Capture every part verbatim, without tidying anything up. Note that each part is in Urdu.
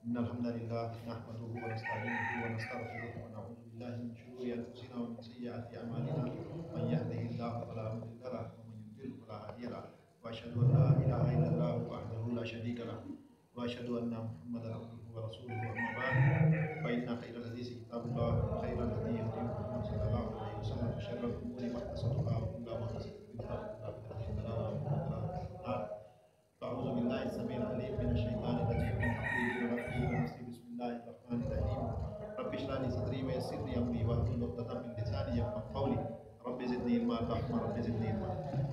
إن الحمد لله نحمده ونستعينه ونستغفره ونعوذ بالله من شرور أنفسنا ومن سيئات أعمالنا من يهده الله فلا مضل له ومن يضلل فلا هادي له وأشهد أن لا إله إلا الله وحده لا شريك له وأشهد أن محمدا عبده ورسوله أما بعد فإن خير الحديث كتاب الله وخير الهدي هدي محمد صلى الله عليه وسلم وشر الأمور محدثاتها وكل محدثة بدعة وكل بدعة ضلالة وكل ضلالة في النار. أعوذ بالله السميع العليم من الشيطان الرجيم من حمده ونفخه ونفسه بسم الله الرحمن الرحيم رب اشرح لي صدري ويسر لي أمري واحلل عقدة من لساني يفقهوا قولي رب زدني علما اللهم رب زدني علما.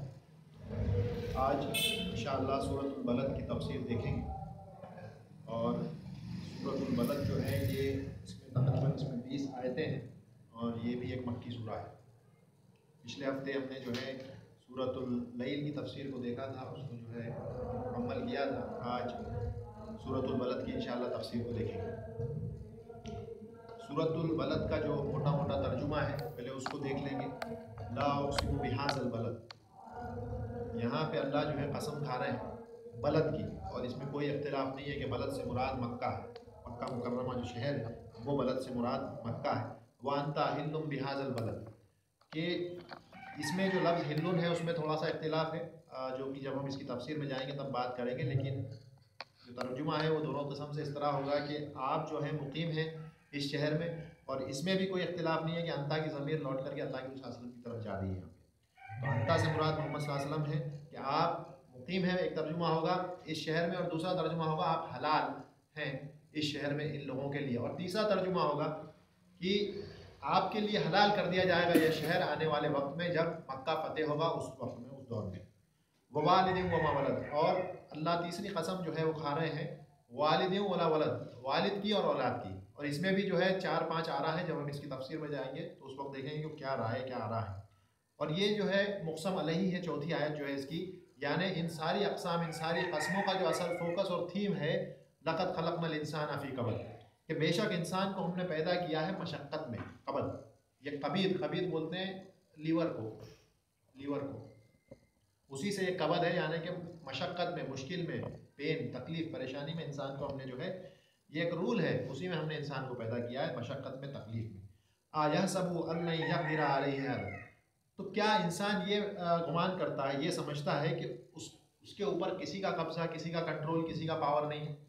آج انشاءاللہ سورۃ البلد کی تفسیر دیکھیں گے اور سورۃ البلد جو ہے یہ اس میں تقریباً اس میں بیس آیتیں ہیں اور یہ بھی ایک مکی سورہ ہے. پچھلے ہفتے ہم نے جو ہے سورۃ اللیل کی تفسیر کو دیکھا تھا، اس کو جو ہے مکمل کیا تھا. آج سورۃ البلد کی انشاءاللہ تفسیر کو دیکھیں گے. سورۃ البلد کا جو موٹا موٹا ترجمہ ہے پہلے اس کو دیکھ لیں گے. لا اقسم بہذا البلد، یہاں پہ اللہ جو ہے قسم کھا رہے ہیں بلد کی، اور اس میں کوئی اختلاف نہیں ہے کہ بلد سے مراد مکہ ہے. مکہ مکرمہ جو شہر ہے وہ بلد سے مراد مکہ ہے. وَأَنْتَ أَحِلٌّ بِهَذَا الْبَلَدِ، کہ اس میں جو لفظ ہلن ہے اس میں تھوڑا سا اختلاف ہے جو کہ جب ہم اس کی تفسیر میں جائیں گے تب بات کریں گے، لیکن جو ترجمہ ہے وہ دونوں قسم سے اس طرح ہوگا کہ آپ جو ہے مقیم ہیں اس شہر میں، اور اس میں بھی کوئی اختلاف نہیں ہے کہ انتا کی ضمیر لوٹ کر کے اللہ کے صلی اللہ علیہ وسلم کی طرف جا رہی ہے. تو انتا سے مراد محمد صلی اللہ علیہ وسلم ہے کہ آپ مقیم ہیں، ایک ترجمہ ہوگا اس شہر میں، اور دوسرا ترجمہ ہوگا آپ حلال ہیں اس شہر میں ان لوگوں کے لیے، اور تیسرا ترجمہ ہوگا کہ آپ کے لیے حلال کر دیا جائے گا یہ شہر آنے والے وقت میں جب مکہ فتح ہوگا، اس وقت میں اس دور میں. ووالد وما ولد، اور اللہ تیسری قسم جو ہے وہ کھا رہے ہیں والد ولا ولد، والد کی اور اولاد کی. اور اس میں بھی جو ہے چار پانچ آ رہا ہے، جب ہم اس کی تفسیر میں جائیں گے تو اس وقت دیکھیں گے کہ کیا رہا ہے کیا آ رہا ہے. اور یہ جو ہے مقسم علیہ ہے، چوتھی آیت جو ہے اس کی، یعنی ان ساری اقسام ان ساری قسموں کا جو اصل فوکس اور تھیم ہے لقد خلقنا الانسان فی کبد، کہ بے شک انسان کو ہم نے پیدا کیا ہے مشقت میں. قبد یہ قبید قبید بولتے ہیں لیور کو، لیور کو اسی سے یہ قبد ہے، یعنی کہ مشقت میں، مشکل میں، پین تکلیف پریشانی میں انسان کو ہم نے جو ہے یہ ایک رول ہے اسی میں ہم نے انسان کو پیدا کیا ہے، مشقت میں تکلیف میں. اَيَحْسَبُ أَن لَّن يَقْدِرَ عَلَيْهِ أَحَدٌ، تو کیا انسان یہ گمان کرتا ہے، یہ سمجھتا ہے کہ اس اس کے اوپر کسی کا قبضہ، کسی کا کنٹرول، کسی کا پاور نہیں ہے.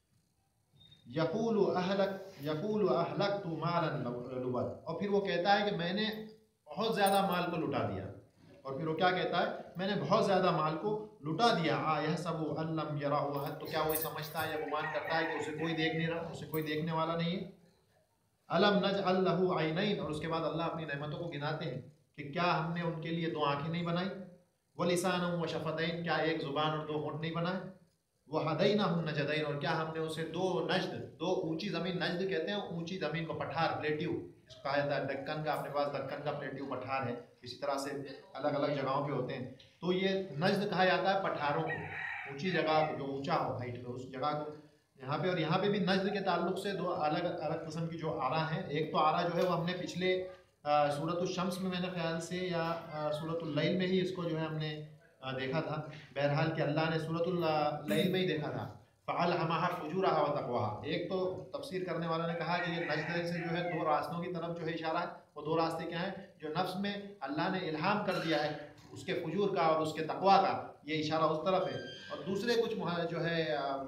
یقول اہلک یقول اہلکت مالا لبد، اور پھر وہ کہتا ہے کہ میں نے بہت زیادہ مال کو لٹا دیا. اور پھر وہ کیا کہتا ہے، میں نے بہت زیادہ مال کو لٹا دیا. یحسب ان لم یرہ احد، تو کیا وہ سمجھتا ہے یا گمان کرتا ہے کہ اسے کوئی دیکھ نہیں رہا، اسے کوئی دیکھنے والا نہیں ہے. الم نجعل لہ عینین، اور اس کے بعد اللہ اپنی نعمتوں کو گناتے ہیں کہ کیا ہم نے ان کے لیے دو آنکھیں نہیں بنائی. ولسانا وشفتین، کیا ایک زبان اور دو ہونٹ نہیں بنائے. وہدیناہ النجدین، اور کیا ہم نے اسے دو نجد، دو اونچی زمین، نجد کہتے ہیں اونچی زمین کو، پٹھار پلیٹیو اس کو کہا جاتا ہے. دکن کا اپنے پاس دکن کا پلیٹیو پٹھار ہے، اسی طرح سے الگ الگ جگہوں پہ ہوتے ہیں. تو یہ نجد کہا جاتا ہے پٹھاروں کو، اونچی جگہ جو اونچا ہو ہائٹ پہ اس جگہ کو یہاں پہ. اور یہاں پہ بھی نجد کے تعلق سے دو الگ الگ قسم کی جو آرا ہیں. ایک تو آرا جو ہے وہ ہم نے پچھلے سورۃ الشمس میں میں نے خیال سے یا سورۃ اللیل میں ہی اس کو جو ہے ہم نے دیکھا تھا. بہرحال کہ اللہ نے سورۃ اللیل میں ہی دیکھا تھا. فَأَلْهَمَهَا فُجُورَهَا وَتَقْوَاهَا، ایک تو تفسیر کرنے والوں نے کہا کہ یہ نجد سے جو ہے دو راستوں کی طرف جو ہے اشارہ ہے. وہ دو راستے کیا ہیں جو نفس میں اللہ نے الہام کر دیا ہے، اس کے فجور کا اور اس کے تقویٰ کا، یہ اشارہ اس طرف ہے. اور دوسرے کچھ جو ہے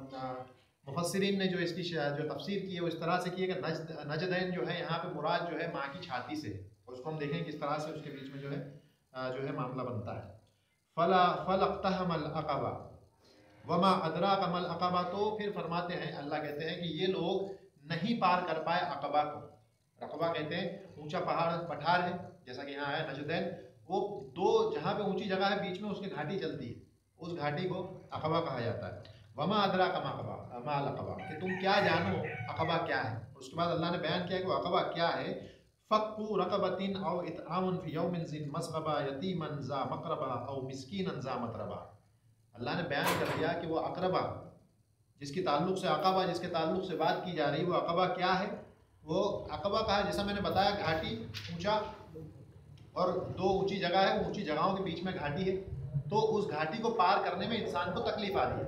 مفسرین نے جو اس کی جو تفسیر کی ہے وہ اس طرح سے کی ہے کہ نجد نجدین جو ہے یہاں پہ مراد جو ہے ماں کی چھاتی سے، اور اس کو ہم دیکھیں کس طرح سے اس کے بیچ میں جو ہے جو ہے معاملہ بنتا ہے. فلا فلقتحم العقبہ وما ادراک ما العقبہ، تو پھر فرماتے ہیں اللہ کہتے ہیں کہ یہ لوگ نہیں پار کر پائے عقبہ کو. عقبہ کہتے ہیں اونچا پہاڑ پٹھار ہے، جیسا کہ یہاں ہے نجدین، وہ دو جہاں پہ اونچی جگہ ہے بیچ میں اس کی گھاٹی چلتی ہے، اس گھاٹی کو عقبہ کہا جاتا ہے. وما ادراک ما عقبہ ما العقبہ، کہ تم کیا جانو عقبہ کیا ہے. اور اس کے بعد اللہ نے بیان کیا کہ وہ عقبہ کیا ہے. فَقُّ رَقَبَةٍ أَوْ إِطْعَامٌ فِي يَوْمٍ ذِي مَسْغَبَةٍ يَتِيمًا ذَا مَقْرَبَةٍ أَوْ مِسْكِينًا ذَا مَتْرَبَةٍ. اللہ نے بیان کر دیا کہ وہ اقربہ جس کے تعلق سے عقبہ جس کے تعلق سے بات کی جا رہی ہے وہ عقبہ کیا ہے. وہ عقبہ کا ہے جیسا میں نے بتایا گھاٹی اونچا اور دو اونچی جگہ ہے، اونچی جگہوں کے بیچ میں گھاٹی ہے، تو اس گھاٹی کو پار کرنے میں انسان کو تکلیف آ رہی ہے.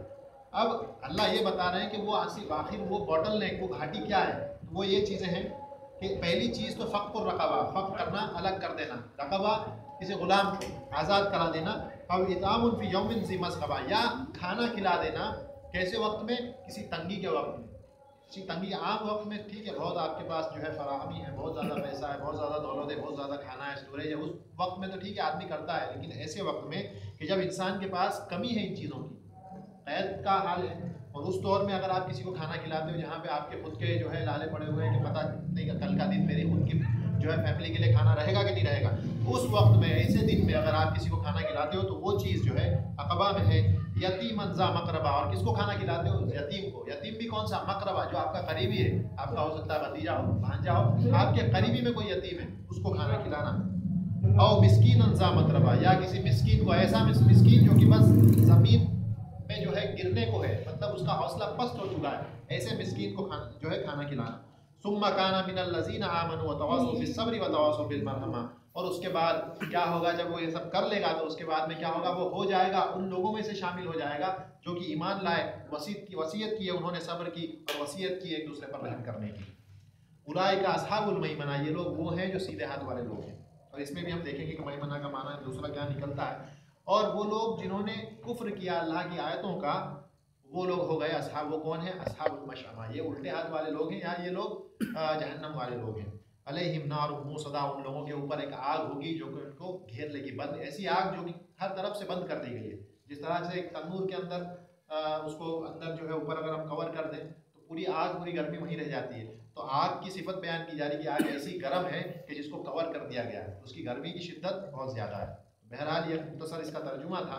اب اللہ یہ بتا رہے ہیں کہ وہ آصف آخر وہ باٹل نیک، وہ گھاٹی کیا ہے؟ وہ یہ چیزیں ہیں کہ پہلی چیز تو فق الرقبہ، فق کرنا، الگ کر دینا، رقبہ کسی غلام کو آزاد کرا دینا، اور اطعام فی یوم ذی مسغبہ، یا کھانا کھلا دینا کیسے وقت میں؟ کسی تنگی کے وقت میں، کسی تنگی عام وقت میں ٹھیک ہے، بہت آپ کے پاس جو ہے فراہمی ہے، بہت زیادہ پیسہ ہے، بہت زیادہ دولت ہے، بہت زیادہ کھانا ہے، اسٹوریج ہے، اس وقت میں تو ٹھیک ہے آدمی کرتا ہے، لیکن ایسے وقت میں کہ جب انسان کے پاس کمی ہے ان چیزوں کی، قید کا حال ہے، اور اس دور میں اگر آپ کسی کو کھانا کھلاتے ہو جہاں پہ آپ کے خود کے جو ہے لالے پڑے ہوئے ہیں کہ پتہ نہیں کہ کل کا دن میری خود کی جو ہے فیملی کے لیے کھانا رہے گا کہ نہیں رہے گا، اس وقت میں ایسے دن میں اگر آپ کسی کو کھانا کھلاتے ہو تو وہ چیز جو ہے عقبہ میں ہے یتیم ذا مقربہ، اور کس کو کھانا کھلاتے ہو؟ یتیم کو۔ یتیم بھی کون سا؟ مقربہ، جو آپ کا قریبی ہے، آپ کا ہو سکتا ہے بھتیجا ہو، بھانجا ہو، آپ کے قریبی میں کوئی یتیم ہے، اس کو کھانا کھلانا۔ اور مسکین ذا متربہ، یا کسی مسکین کو، ایسا مسکین جو کہ بس زمین میں جو ہے گرنے کو ہے، مطلب اس کا حوصلہ پست ہو چکا ہے، ایسے مسکین کو کھانا جو ہے کھانا کھلانا۔ ثم کان من الذین آمنوا وتواصوا بالصبر وتواصوا بالمرحمہ، اور اس کے بعد کیا ہوگا؟ جب وہ یہ سب کر لے گا تو اس کے بعد میں کیا ہوگا؟ وہ ہو جائے گا ان لوگوں میں سے شامل ہو جائے گا جو کہ ایمان لائے، وصیت کی وصیت کی ہے انہوں نے صبر کی، اور وصیت کی ایک دوسرے پر رحم کرنے کی۔ اولئک اصحاب المیمنہ، یہ لوگ وہ ہیں جو سیدھے ہاتھ والے لوگ ہیں، اور اس میں بھی ہم دیکھیں گے کہ میمنہ کا معنی دوسرا کیا نکلتا ہے۔ اور وہ لوگ جنہوں نے کفر کیا اللہ کی آیتوں کا، وہ لوگ ہو گئے اصحاب، وہ کون ہیں؟ اصحاب المشأمہ، یہ الٹے ہاتھ والے لوگ ہیں، یا یہ لوگ جہنم والے لوگ ہیں۔ علیہم نار موصدہ، ان لوگوں کے اوپر ایک آگ ہوگی جو کہ ان کو گھیر لے گی، بند، ایسی آگ جو کہ ہر طرف سے بند کر دی گئی ہے، جس طرح سے ایک تنور کے اندر اس کو اندر جو ہے اوپر اگر ہم کور کر دیں تو پوری آگ، پوری گرمی وہیں رہ جاتی ہے، تو آگ کی صفت بیان کی جا رہی ہے کہ آگ ایسی گرم ہے کہ جس کو کور کر دیا گیا ہے، اس کی گرمی کی شدت بہت زیادہ ہے۔ بہرحال یہ مختصر اس کا ترجمہ تھا۔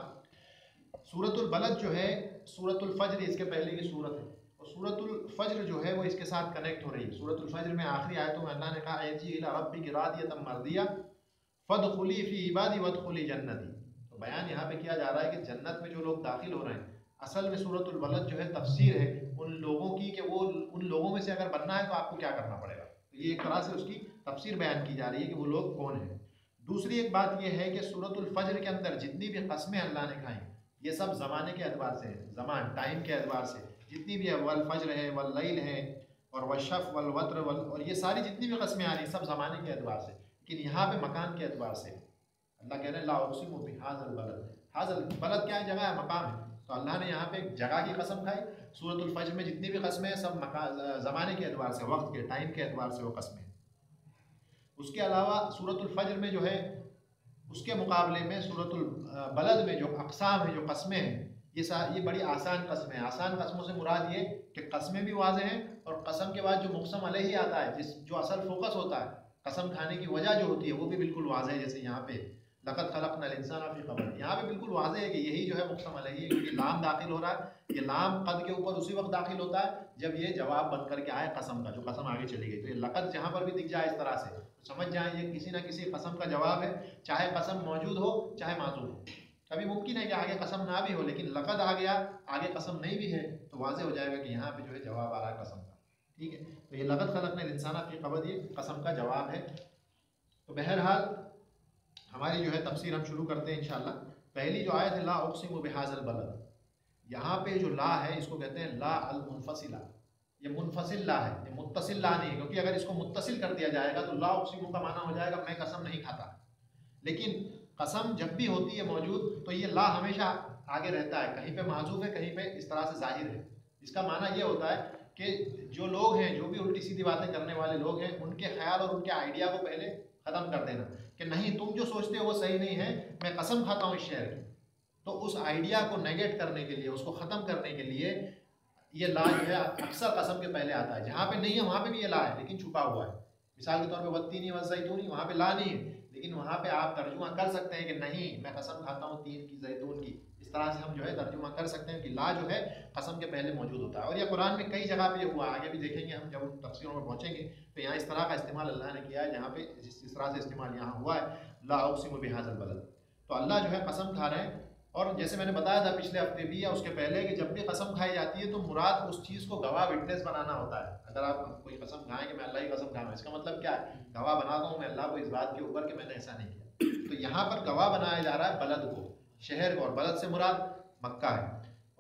سورۃ البلد جو ہے سورۃ الفجر اس کے پہلے کی سورت ہے، اور سورۃ الفجر جو ہے وہ اس کے ساتھ کنیکٹ ہو رہی ہے۔ سورۃ الفجر میں آخری آیتوں میں اللہ نے کہا ارجعی الی ربک راضیۃ مرضیہ فادخلی فی عبادی وادخلی جنتی، تو بیان یہاں پہ کیا جا رہا ہے کہ جنت میں جو لوگ داخل ہو رہے ہیں، اصل میں سورۃ البلد جو ہے تفسیر ہے ان لوگوں کی کہ وہ ان لوگوں میں سے اگر بننا ہے تو آپ کو کیا کرنا پڑے گا، تو یہ ایک طرح سے اس کی تفسیر بیان کی جا رہی ہے کہ وہ لوگ کون ہیں۔ دوسری ایک بات یہ ہے کہ سورۃ الفجر کے اندر جتنی بھی قسمیں اللہ نے کھائیں یہ سب زمانے کے اعتبار سے ہیں، زمان ٹائم کے اعتبار سے جتنی بھی ہے، والفجر ہے، واللیل ہے، اور والشفع والوتر وال، اور یہ ساری جتنی بھی قسمیں آ رہی ہیں سب زمانے کے اعتبار سے، لیکن یہاں پہ مکان کے اعتبار سے اللہ کہہ رہے ہیں لا اقسم بہذا البلد، ھذا البلد کیا ہے؟ جگہ ہے، مقام ہے، تو اللہ نے یہاں پہ ایک جگہ کی قسم کھائی۔ سورۃ الفجر میں جتنی بھی قسمیں ہیں سب زمانے کے اعتبار سے، وقت کے، ٹائم کے اعتبار سے وہ قسمیں ہیں۔ اس کے علاوہ سورۃ الفجر میں جو ہے اس کے مقابلے میں سورۃ البلد میں جو اقسام ہیں، جو قسمیں ہیں، یہ یہ بڑی آسان قسمیں ہیں۔ آسان قسموں سے مراد یہ کہ قسمیں بھی واضح ہیں، اور قسم کے بعد جو مقسم علیہ آتا ہے، جس جو اصل فوکس ہوتا ہے، قسم کھانے کی وجہ جو ہوتی ہے وہ بھی بالکل واضح ہے، جیسے یہاں پہ لقد خلقنا الانسان فی قبر، یہاں پہ بالکل واضح ہے کہ یہی جو ہے مقسم علیہ ہے، کیونکہ لام داخل ہو رہا ہے، یہ لام قد کے اوپر اسی وقت داخل ہوتا ہے جب یہ جواب بن کر کے آئے قسم کا، جو قسم آگے چلی گئی، تو یہ لقد جہاں پر بھی دکھ جائے اس طرح سے سمجھ جائیں یہ کسی نہ کسی قسم کا جواب ہے، چاہے قسم موجود ہو چاہے معذوف ہو۔ کبھی ممکن ہے کہ آگے قسم نہ بھی ہو لیکن لقد آ گیا، آگے قسم نہیں بھی ہے، تو واضح ہو جائے گا کہ یہاں پہ جو ہے جواب آ رہا ہے قسم کا، ٹھیک ہے۔ تو یہ لقد خلقنا الانسان فی قبر یہ قسم کا جواب ہے۔ تو بہرحال ہماری جو ہے تفسیر ہم شروع کرتے ہیں انشاءاللہ۔ پہلی جو آیت ہے لا اقسم بہذا البلد، یہاں پہ جو لا ہے اس کو کہتے ہیں لا المنفصلہ، یہ منفصل لا ہے، یہ متصل لا نہیں ہے، کیونکہ اگر اس کو متصل کر دیا جائے گا تو لا اقسم کا معنی ہو جائے گا میں قسم نہیں کھاتا، لیکن قسم جب بھی ہوتی ہے موجود تو یہ لا ہمیشہ آگے رہتا ہے، کہیں پہ معذوف ہے کہیں پہ اس طرح سے ظاہر ہے۔ اس کا معنی یہ ہوتا ہے کہ جو لوگ ہیں، جو بھی الٹی سیدھی باتیں کرنے والے لوگ ہیں، ان کے خیال اور ان کے آئیڈیا کو پہلے ختم کر دینا کہ نہیں تم جو سوچتے ہو وہ صحیح نہیں ہے، میں قسم کھاتا ہوں اس شعر کی، تو اس آئیڈیا کو نیگیٹ کرنے کے لیے، اس کو ختم کرنے کے لیے یہ لا جو ہے اکثر قسم کے پہلے آتا ہے، جہاں پہ نہیں ہے وہاں پہ بھی یہ لا ہے لیکن چھپا ہوا ہے۔ مثال کے طور پہ والتین والزیتون، وہاں پہ لا نہیں ہے لیکن وہاں پہ آپ ترجمہ کر سکتے ہیں کہ نہیں میں قسم کھاتا ہوں تین کی، زیتون کی، اس طرح سے ہم جو ہے ترجمہ کر سکتے ہیں کہ لا جو ہے قسم کے پہلے موجود ہوتا ہے، اور یہ قرآن میں کئی جگہ پہ یہ ہوا، آگے بھی دیکھیں گے ہم جب تفسیروں میں پہنچیں گے تو یہاں اس طرح کا استعمال اللہ نے کیا ہے، جہاں پہ اس طرح سے استعمال یہاں ہوا ہے لا اقسم بہذا البلد، تو اللہ جو ہے قسم کھا رہے ہیں۔ اور جیسے میں نے بتایا تھا پچھلے ہفتے بھی یا اس کے پہلے کہ جب بھی قسم کھائی جاتی ہے تو مراد اس چیز کو گواہ وٹنس بنانا ہوتا ہے۔ اگر آپ کوئی قسم کھائیں کہ میں اللہ کی قسم کھا رہا ہوں، اس کا مطلب کیا ہے؟ گواہ بناتا ہوں میں اللہ کو اس بات کے اوپر کہ میں نے ایسا نہیں کیا، تو یہاں پر گواہ بنایا جا رہا ہے بلد کو، شہر کو، اور بلد سے مراد مکہ ہے۔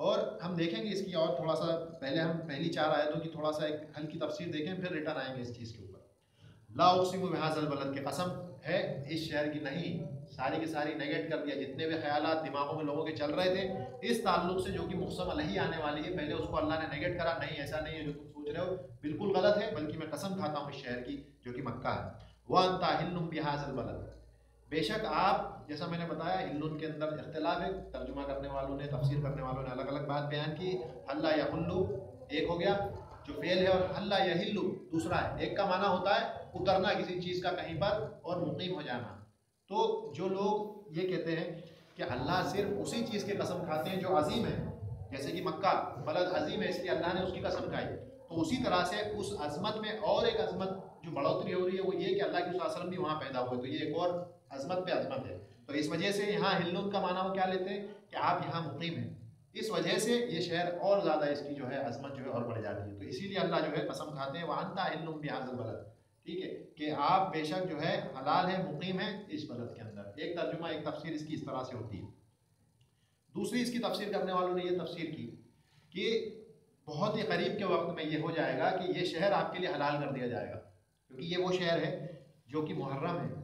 اور ہم دیکھیں گے اس کی اور تھوڑا سا، پہلے ہم پہلی چار آیتوں کی تھوڑا سا ایک ہلکی تفسیر دیکھیں، پھر ریٹرن آئیں گے اس چیز کے اوپر۔ لا اقسم بہذا البلد کی قسم ہے اس شہر کی، نہیں، ساری کی ساری نیگیٹ کر دیا جتنے بھی خیالات دماغوں میں لوگوں کے چل رہے تھے اس تعلق سے جو کہ مقسم علیہ آنے والی ہے، پہلے اس کو اللہ نے نیگیٹ کرا، نہیں ایسا نہیں ہے جو تم سوچ رہے ہو، بالکل غلط ہے، بلکہ میں قسم کھاتا ہوں اس شہر کی جو کہ مکہ ہے۔ وَأَنْتَ حِلٌّ بِهَذَا الْبَلَدِ، بے شک آپ، جیسا میں نے بتایا ہلن کے اندر اختلاف ہے، ترجمہ کرنے والوں نے، تفسیر کرنے والوں نے الگ الگ بات بیان کی۔ حل یحل ایک ہو گیا جو فعل ہے، اور حل یحل دوسرا ہے۔ ایک کا معنی ہوتا ہے اترنا کسی چیز کا کہیں پر، اور مقیم ہو جانا۔ تو جو لوگ یہ کہتے ہیں کہ اللہ صرف اسی چیز کی قسم کھاتے ہیں جو عظیم ہے، جیسے کہ مکہ بلد عظیم ہے اس لیے اللہ نے اس کی قسم کھائی، تو اسی طرح سے اس عظمت میں اور ایک عظمت جو بڑھوتری ہو رہی ہے وہ یہ کہ اللہ کے صلی اللہ علیہ وسلم بھی وہاں پیدا ہوئے، تو یہ ایک اور عظمت پہ عظمت ہے۔ تو اس وجہ سے یہاں ہلن کا معنی وہ کیا لیتے ہیں کہ آپ یہاں مقیم ہیں، اس وجہ سے یہ شہر اور زیادہ اس کی جو ہے عظمت جو ہے اور بڑھ جاتی ہے، تو اسی لیے اللہ جو ہے قسم کھاتے ہیں وَأَنْتَ حِلٌّ بِهَذَا الْبَلَدِ، ٹھیک ہے، کہ آپ بے شک جو ہے حلال ہے، مقیم ہے اس بلد کے اندر۔ ایک ترجمہ، ایک تفسیر اس کی اس طرح سے ہوتی ہے۔ دوسری اس کی تفسیر کرنے والوں نے یہ تفسیر کی کہ بہت ہی قریب کے وقت میں یہ ہو جائے گا کہ یہ شہر آپ کے لیے حلال کر دیا جائے گا، کیونکہ یہ وہ شہر ہے جو کہ محرم ہے،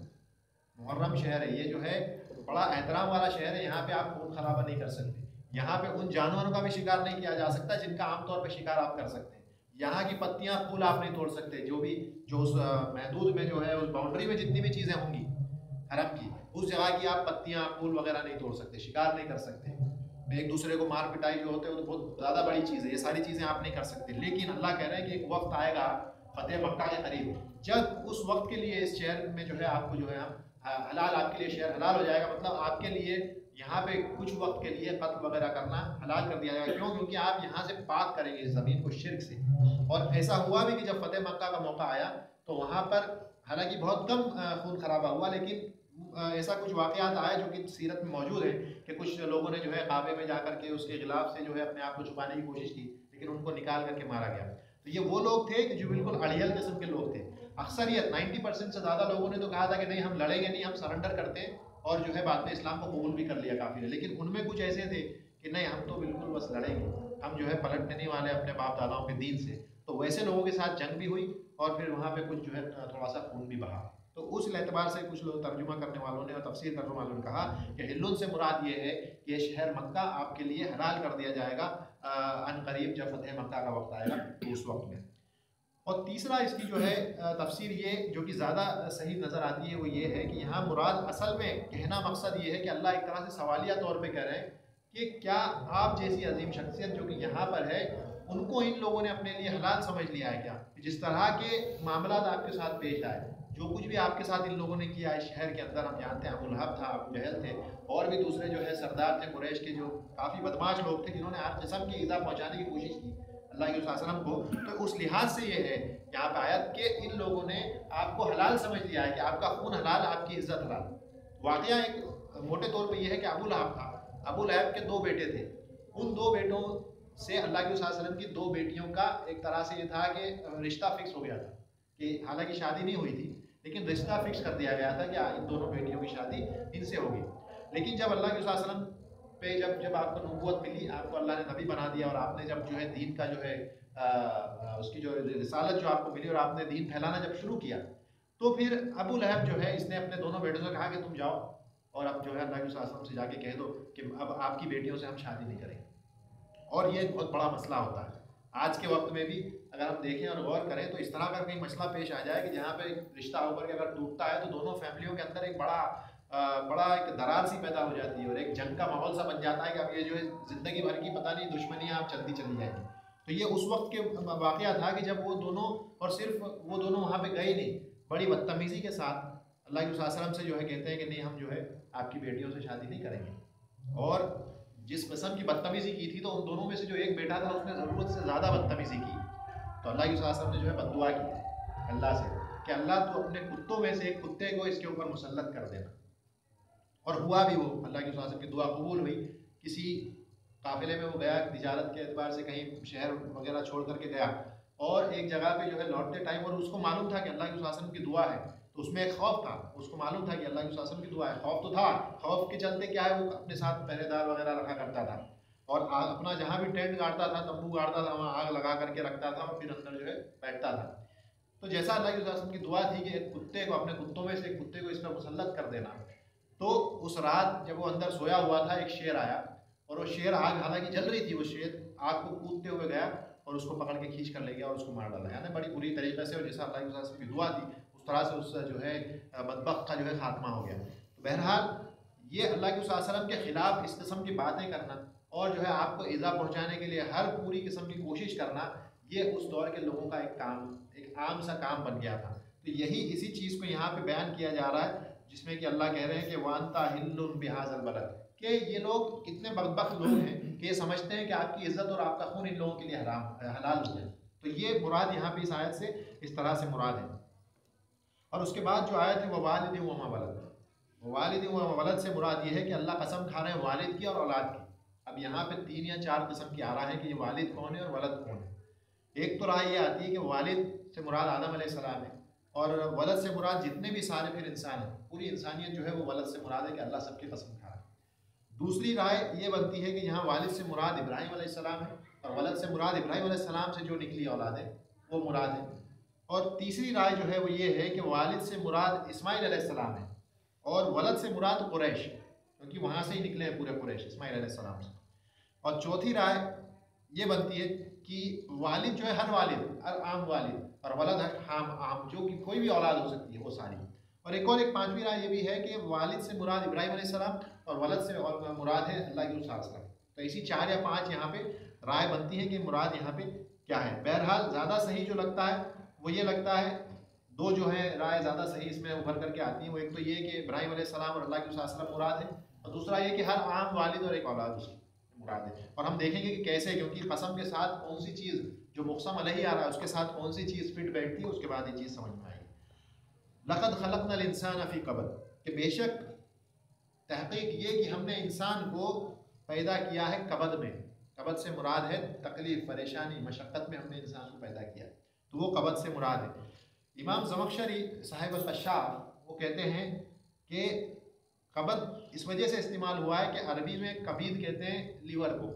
محرم شہر ہے، یہ جو ہے بڑا احترام والا شہر ہے، یہاں پہ آپ خون خرابہ نہیں کر سکتے، یہاں پہ ان جانوروں کا بھی شکار نہیں کیا جا سکتا جن کا عام طور پہ شکار آپ کر سکتے ہیں، یہاں کی پتیاں پھول آپ نہیں توڑ سکتے، جو بھی جو اس محدود میں جو ہے اس باؤنڈری میں جتنی بھی چیزیں ہوں گی حرم کی، اس جگہ کی آپ پتیاں پھول وغیرہ نہیں توڑ سکتے، شکار نہیں کر سکتے، ایک دوسرے کو مار پٹائی جو ہوتے ہیں وہ تو بہت زیادہ بڑی چیز ہے، یہ ساری چیزیں آپ نہیں کر سکتے۔ لیکن اللہ کہہ رہے ہیں کہ ایک وقت آئے گا فتح مکہ کے قریب، جب اس وقت کے لیے اس شہر میں جو ہے آپ کو جو ہے حلال، آپ کے لیے شہر حلال ہو جائے گا، مطلب آپ کے لیے یہاں پہ کچھ وقت کے لیے قتل وغیرہ کرنا حلال کر دیا جائے گا، کیوں؟ کیونکہ آپ یہاں سے پاک کریں گے اس زمین کو شرک سے۔ اور ایسا ہوا بھی کہ جب فتح مکہ کا موقع آیا تو وہاں پر حالانکہ بہت کم خون خرابہ ہوا، لیکن ایسا کچھ واقعات آئے جو کہ سیرت میں موجود ہے کہ کچھ لوگوں نے جو ہے کعبے میں جا کر کے اس کے غلاف سے جو ہے اپنے آپ کو چھپانے کی کوشش کی، لیکن ان کو نکال کر کے مارا گیا۔ تو یہ وہ لوگ تھے کہ جو بالکل اڑیل قسم کے لوگ تھے، اکثریت نائنٹی پرسینٹ سے زیادہ لوگوں نے تو کہا تھا کہ نہیں ہم لڑیں گے نہیں، ہم سرنڈر کرتے ہیں، اور جو ہے بعد میں اسلام کو قبول بھی کر لیا کافی نے، لیکن ان میں کچھ ایسے تھے کہ نہیں ہم تو بالکل بس لڑیں گے، ہم جو ہے پلٹنے نہیں والے اپنے باپ داداؤں کے دین سے۔ تو ویسے لوگوں کے ساتھ جنگ بھی ہوئی اور پھر وہاں پہ کچھ جو ہے تھوڑا سا خون بھی بہا۔ تو اس اعتبار سے کچھ لوگ ترجمہ کرنے والوں نے اور تفسیر کرنے والوں نے کہا کہ ہلن سے مراد یہ ہے کہ یہ شہر مکہ آپ کے لیے حلال کر دیا جائے گا ان قریب، جب فتح مکہ کا وقت آئے گا تو اس وقت میں۔ اور تیسرا اس کی جو ہے تفسیر یہ جو کہ زیادہ صحیح نظر آتی ہے وہ یہ ہے کہ یہاں مراد اصل میں کہنا مقصد یہ ہے کہ اللہ ایک طرح سے سوالیہ طور پہ کہہ رہے ہیں کہ کیا آپ جیسی عظیم شخصیت جو کہ یہاں پر ہے ان کو ان لوگوں نے اپنے لیے حلال سمجھ لیا ہے کیا؟ جس طرح کے معاملات آپ کے ساتھ پیش آئے، جو کچھ بھی آپ کے ساتھ ان لوگوں نے کیا اس شہر کے اندر، ہم جانتے ہیں ابو لہب تھا، ابو جہل تھے، اور بھی دوسرے جو ہے سردار تھے قریش کے جو کافی بدماش لوگ تھے جنہوں نے ہر قسم کی ایذا پہنچانے کی کوشش کی اللہ کے وسلم کو۔ تو اس لحاظ سے یہ ہے یہاں پہ آیت کہ ان لوگوں نے آپ کو حلال سمجھ لیا ہے کہ آپ کا خون حلال، آپ کی عزت حلال۔ واقعہ ایک موٹے طور پہ یہ ہے کہ ابو لہب تھا، ابو لہب کے دو بیٹے تھے، ان دو بیٹوں سے اللہ کے وسلم کی دو بیٹیوں کا ایک طرح سے یہ تھا کہ رشتہ فکس ہو گیا تھا، کہ حالانکہ شادی نہیں ہوئی تھی لیکن رشتہ فکس کر دیا گیا تھا کہ ان دونوں بیٹیوں کی شادی ان سے ہوگی۔ لیکن جب اللہ کے وسلم پہ جب جب آپ کو نبوت ملی، آپ کو اللہ نے نبی بنا دیا، اور آپ نے جب جو ہے دین کا جو ہے اس کی جو رسالت جو آپ کو ملی اور آپ نے دین پھیلانا جب شروع کیا، تو پھر ابو لہب جو ہے اس نے اپنے دونوں بیٹوں سے کہا کہ تم جاؤ اور اب جو ہے اللہ کے وسلم سے جا کے کہہ دو کہ اب آپ کی بیٹیوں سے ہم شادی نہیں کریں گے۔ اور یہ بہت بڑا مسئلہ ہوتا ہے آج کے وقت میں بھی، اگر ہم دیکھیں اور غور کریں تو اس طرح کا کہیں مسئلہ پیش آ جائے کہ جہاں پہ رشتہ ہو کر کے اگر ٹوٹتا ہے تو دونوں فیملیوں کے اندر ایک بڑا بڑا ایک درار سی پیدا ہو جاتی ہے اور ایک جنگ کا ماحول سا بن جاتا ہے کہ اب یہ جو ہے زندگی بھر کی پتہ نہیں دشمنیاں آپ چلتی چلی جائیں گی۔ تو یہ اس وقت کے واقعہ تھا کہ جب وہ دونوں، اور صرف وہ دونوں وہاں پہ گئے نہیں، بڑی بدتمیزی کے ساتھ اللہ کے وسلم سے جو ہے کہتے ہیں کہ نہیں ہم جو ہے آپ کی بیٹیوں سے شادی نہیں کریں گے۔ اور جس قسم کی بدتمیزی کی تھی تو ان دونوں میں سے جو ایک بیٹا تھا اس نے ضرورت سے زیادہ بدتمیزی کی، تو اللہ کے وسلم نے جو ہے بد دعا کی اللہ سے کہ اللہ تو اپنے کتوں میں سے ایک کتے کو اس کے اوپر مسلط کر دینا، اور ہوا بھی، وہ اللہ کے وسلم کی دعا قبول ہوئی۔ کسی قافلے میں وہ گیا تجارت کے اعتبار سے، کہیں شہر وغیرہ چھوڑ کر کے گیا، اور ایک جگہ پہ جو ہے لوٹتے ٹائم، اور اس کو معلوم تھا کہ اللہ کے وسلم کی دعا ہے، تو اس میں ایک خوف تھا، اس کو معلوم تھا کہ اللہ کے وسلم کی دعا ہے، خوف تو تھا، خوف کے چلتے کیا ہے وہ اپنے ساتھ پہرے دار وغیرہ رکھا کرتا تھا۔ اور اپنا جہاں بھی ٹینٹ گاڑتا تھا، تمبو گاڑتا تھا، وہاں آگ لگا کر کے رکھتا تھا اور پھر اندر جو ہے بیٹھتا تھا۔ تو جیسا اللہ کے رسول کی دعا تھی کہ ایک کتے کو، اپنے کتوں میں سے ایک کتے کو اس پر مسلط کر دینا، تو اس رات جب وہ اندر سویا ہوا تھا ایک شیر آیا، اور وہ شیر آگ حالانکہ جل رہی تھی، وہ شیر آگ کو کودتے ہوئے گیا اور اس کو پکڑ کے کھینچ کر لے گیا اور اس کو مار ڈالا، یعنی بڑی بری طریقے سے، اور جیسا اللہ کے رسول کی دعا تھی اس طرح سے اس جو ہے بدبخت کا جو ہے خاتمہ ہو گیا۔ تو بہرحال یہ اللہ کے وسلم کے خلاف اس قسم کی باتیں کرنا اور جو ہے آپ کو ایذا پہنچانے کے لیے ہر پوری قسم کی کوشش کرنا، یہ اس دور کے لوگوں کا ایک کام، ایک عام سا کام بن گیا تھا۔ تو یہی اسی چیز کو یہاں پہ بیان کیا جا رہا ہے، جس میں کہ اللہ کہہ رہے ہیں کہ وانتا ہل بہذا البلد، کہ یہ لوگ کتنے بدبخت لوگ ہیں کہ یہ سمجھتے ہیں کہ آپ کی عزت اور آپ کا خون ان لوگوں کے لیے حرام حلال ہو جائے۔ تو یہ مراد یہاں پہ اس آیت سے اس طرح سے مراد ہے۔ اور اس کے بعد جو آیت ہے وہ والد وما ولد، والد وما ولد سے مراد یہ ہے کہ اللہ قسم کھا رہے ہیں والد کی اور اولاد کی۔ اب یہاں پہ تین یا چار قسم کی آ رہا ہے کہ یہ والد کون ہے اور ولد کون ہے۔ ایک تو رائے یہ آتی ہے کہ والد سے مراد آدم علیہ السلام ہے، اور ولد سے مراد جتنے بھی سارے پھر انسان ہیں، پوری انسانیت جو ہے وہ ولد سے مراد ہے کہ اللہ سب کی قسم کھا رہا ہے۔ دوسری رائے یہ بنتی ہے کہ یہاں والد سے مراد ابراہیم علیہ السلام ہے، اور ولد سے مراد ابراہیم علیہ السلام سے جو نکلی اولاد ہے وہ مراد ہے۔ اور تیسری رائے جو ہے وہ یہ ہے کہ والد سے مراد اسماعیل علیہ السلام ہے، اور ولد سے مراد قریش، کیونکہ وہاں سے ہی نکلے ہیں پورے قریش اسماعیل علیہ السلام سے۔ اور چوتھی رائے یہ بنتی ہے کہ والد جو ہے ہر والد، ہر عام والد، اور ولد ہے عام عام جو کہ کوئی بھی اولاد ہو سکتی ہے وہ ساری۔ اور ایک اور ایک پانچویں رائے یہ بھی ہے کہ والد سے مراد ابراہیم علیہ السلام اور ولد سے مراد ہے اللہ کے رسول صلی اللہ علیہ وسلم۔ تو اسی چار یا پانچ یہاں پہ رائے بنتی ہے کہ مراد یہاں پہ کیا ہے۔ بہرحال زیادہ صحیح جو لگتا ہے وہ یہ لگتا ہے، دو جو ہے رائے زیادہ صحیح اس میں ابھر کر کے آتی ہیں، وہ ایک تو یہ کہ ابراہیم علیہ السلام اور اللہ کے رسول صلی اللہ علیہ وسلم مراد ہے، اور دوسرا یہ کہ ہر عام والد اور ایک اولاد اس کی مراد ہے۔ اور ہم دیکھیں گے کہ کیسے، کیونکہ قسم کے ساتھ کون سی چیز جو مقسم علیہ آ رہا ہے اس کے ساتھ کون سی چیز فٹ بیٹھتی ہے، اس کے بعد یہ چیز سمجھ میں آئے گی۔ لقد خلقنا الانسان فی کبد، کہ بے شک تحقیق یہ کہ ہم نے انسان کو پیدا کیا ہے کبد میں۔ کبد سے مراد ہے تکلیف، پریشانی، مشقت میں ہم نے انسان کو پیدا کیا، تو وہ کبد سے مراد ہے۔ امام زمخشری صاحب الکشاف وہ کہتے ہیں کہ کبد اس وجہ سے استعمال ہوا ہے کہ عربی میں کبید کہتے ہیں لیور کو،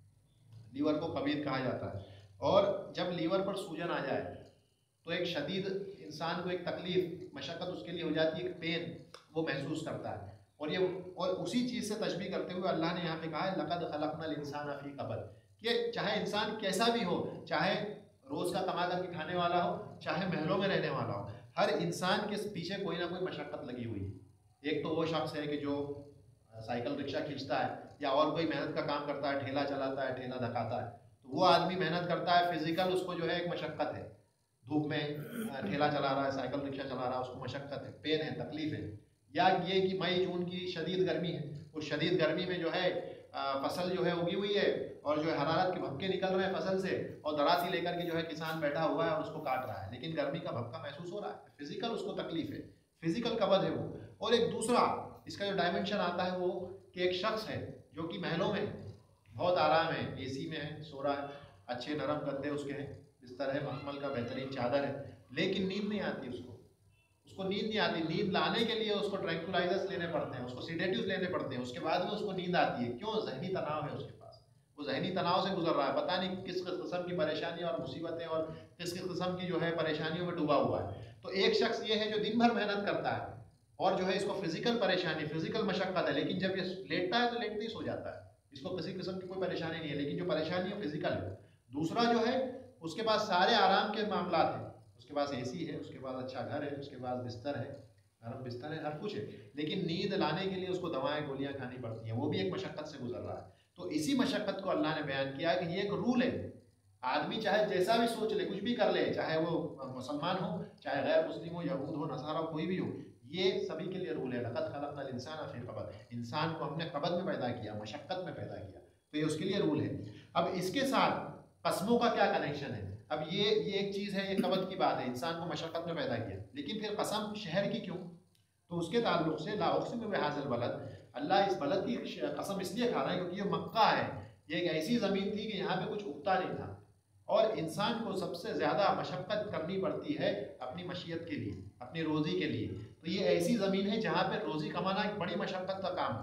لیور کو کبید کہا جاتا ہے، اور جب لیور پر سوجن آ جائے تو ایک شدید انسان کو ایک تکلیف، مشقت اس کے لیے ہو جاتی ہے، ایک پین وہ محسوس کرتا ہے، اور یہ اور اسی چیز سے تشبیہ کرتے ہوئے اللہ نے یہاں پہ کہا ہے لقد خلقنا الانسان فی کبد، کہ چاہے انسان کیسا بھی ہو، چاہے روز کا کما کر کے کھانے والا ہو، چاہے محلوں میں رہنے والا ہو، ہر انسان کے پیچھے کوئی نہ کوئی مشقت لگی ہوئی ہے۔ ایک تو وہ شخص ہے کہ جو سائیکل رکشہ کھینچتا ہے یا اور کوئی محنت کا کام کرتا ہے، ٹھیلا چلاتا ہے، ٹھیلا دھکاتا ہے، تو وہ آدمی محنت کرتا ہے، فزیکل اس کو جو ہے ایک مشقت ہے، دھوپ میں ٹھیلا چلا رہا ہے، سائیکل رکشہ چلا رہا ہے، اس کو مشقت ہے، پین ہے، تکلیف ہے۔ یا یہ کہ مئی جون کی شدید گرمی ہے، اس شدید گرمی میں جو ہے فصل جو ہے اگی ہوئی ہے اور جو ہے حرارت کے بھپکے نکل رہے ہیں فصل سے، اور دراسی لے کر کے جو ہے کسان بیٹھا ہوا ہے اور اس کو کاٹ رہا ہے، لیکن گرمی کا بھپکا محسوس ہو رہا ہے، فزیکل اس کو تکلیف ہے، فزیکل قبض ہے وہ۔ اور ایک دوسرا اس کا جو ڈائمنشن آتا ہے وہ کہ ایک شخص ہے جو کہ محلوں میں بہت آرام ہے، اے سی میں ہے، سو رہا ہے، اچھے نرم گدے اس کے ہیں، بستر ہے مخمل کا، بہترین چادر ہے، لیکن نیند نہیں آتی اس کو، اس کو نیند نہیں آتی۔ نیند لانے کے لیے اس کو ٹرینکولائزرز لینے پڑتے ہیں، اس کو سیڈیٹیوز لینے پڑتے ہیں، اس کے بعد میں اس کو نیند آتی ہے۔ کیوں؟ ذہنی تناؤ ہے اس کے پاس، وہ ذہنی تناؤ سے گزر رہا ہے، پتہ نہیں کس کس قسم کی پریشانیاں اور مصیبتیں اور کس کس قسم کی جو ہے پریشانیوں میں ڈوبا ہوا ہے۔ تو ایک شخص یہ ہے جو دن بھر محنت کرتا ہے اور جو ہے اس کو فزیکل پریشانی، فزیکل مشقت ہے، لیکن جب یہ لیٹتا ہے تو لیٹتے ہی سو جاتا ہے، اس کو کسی قسم کی کوئی پریشانی نہیں ہے، لیکن جو پریشانی ہے فزیکل ہے۔ دوسرا جو ہے اس کے پاس سارے آرام کے معاملات ہیں، اس کے پاس اے سی ہے، اس کے پاس اچھا گھر ہے، اس کے پاس بستر ہے، نرم بستر ہے، ہر کچھ ہے، لیکن نیند لانے کے لیے اس کو دوائیں گولیاں کھانی پڑتی ہیں، وہ بھی ایک مشقت سے گزر رہا ہے۔ تو اسی مشقت کو اللہ نے بیان کیا کہ یہ ایک رول ہے، آدمی چاہے جیسا بھی سوچ لے، کچھ بھی کر لے، چاہے وہ مسلمان ہو، چاہے غیر مسلم ہو، یہود ہو، نصارہ ہو، کوئی بھی ہو، یہ سبھی کے لیے رول ہے۔ لقد خلقنا الانسان فی کبد، انسان کو ہم نے کبد میں پیدا کیا، مشقت میں پیدا کیا، تو یہ اس کے لیے رول ہے۔ اب اس کے ساتھ قسموں کا کیا کنیکشن ہے؟ اب یہ یہ ایک چیز ہے، یہ کبد کی بات ہے، انسان کو مشقت میں پیدا کیا، لیکن پھر قسم شہر کی کیوں؟ تو اس کے تعلق سے لا اقسم بہذا البلد، اللہ اس بلد کی قسم اس لیے کھا رہا ہے کیونکہ یہ مکہ ہے، یہ ایک ایسی زمین تھی کہ یہاں پہ کچھ اگتا نہیں تھا، اور انسان کو سب سے زیادہ مشقت کرنی پڑتی ہے اپنی معیشت کے لیے، اپنی روزی کے لیے۔ تو یہ ایسی زمین ہے جہاں پہ روزی کمانا ایک بڑی مشقت کا کام تھا،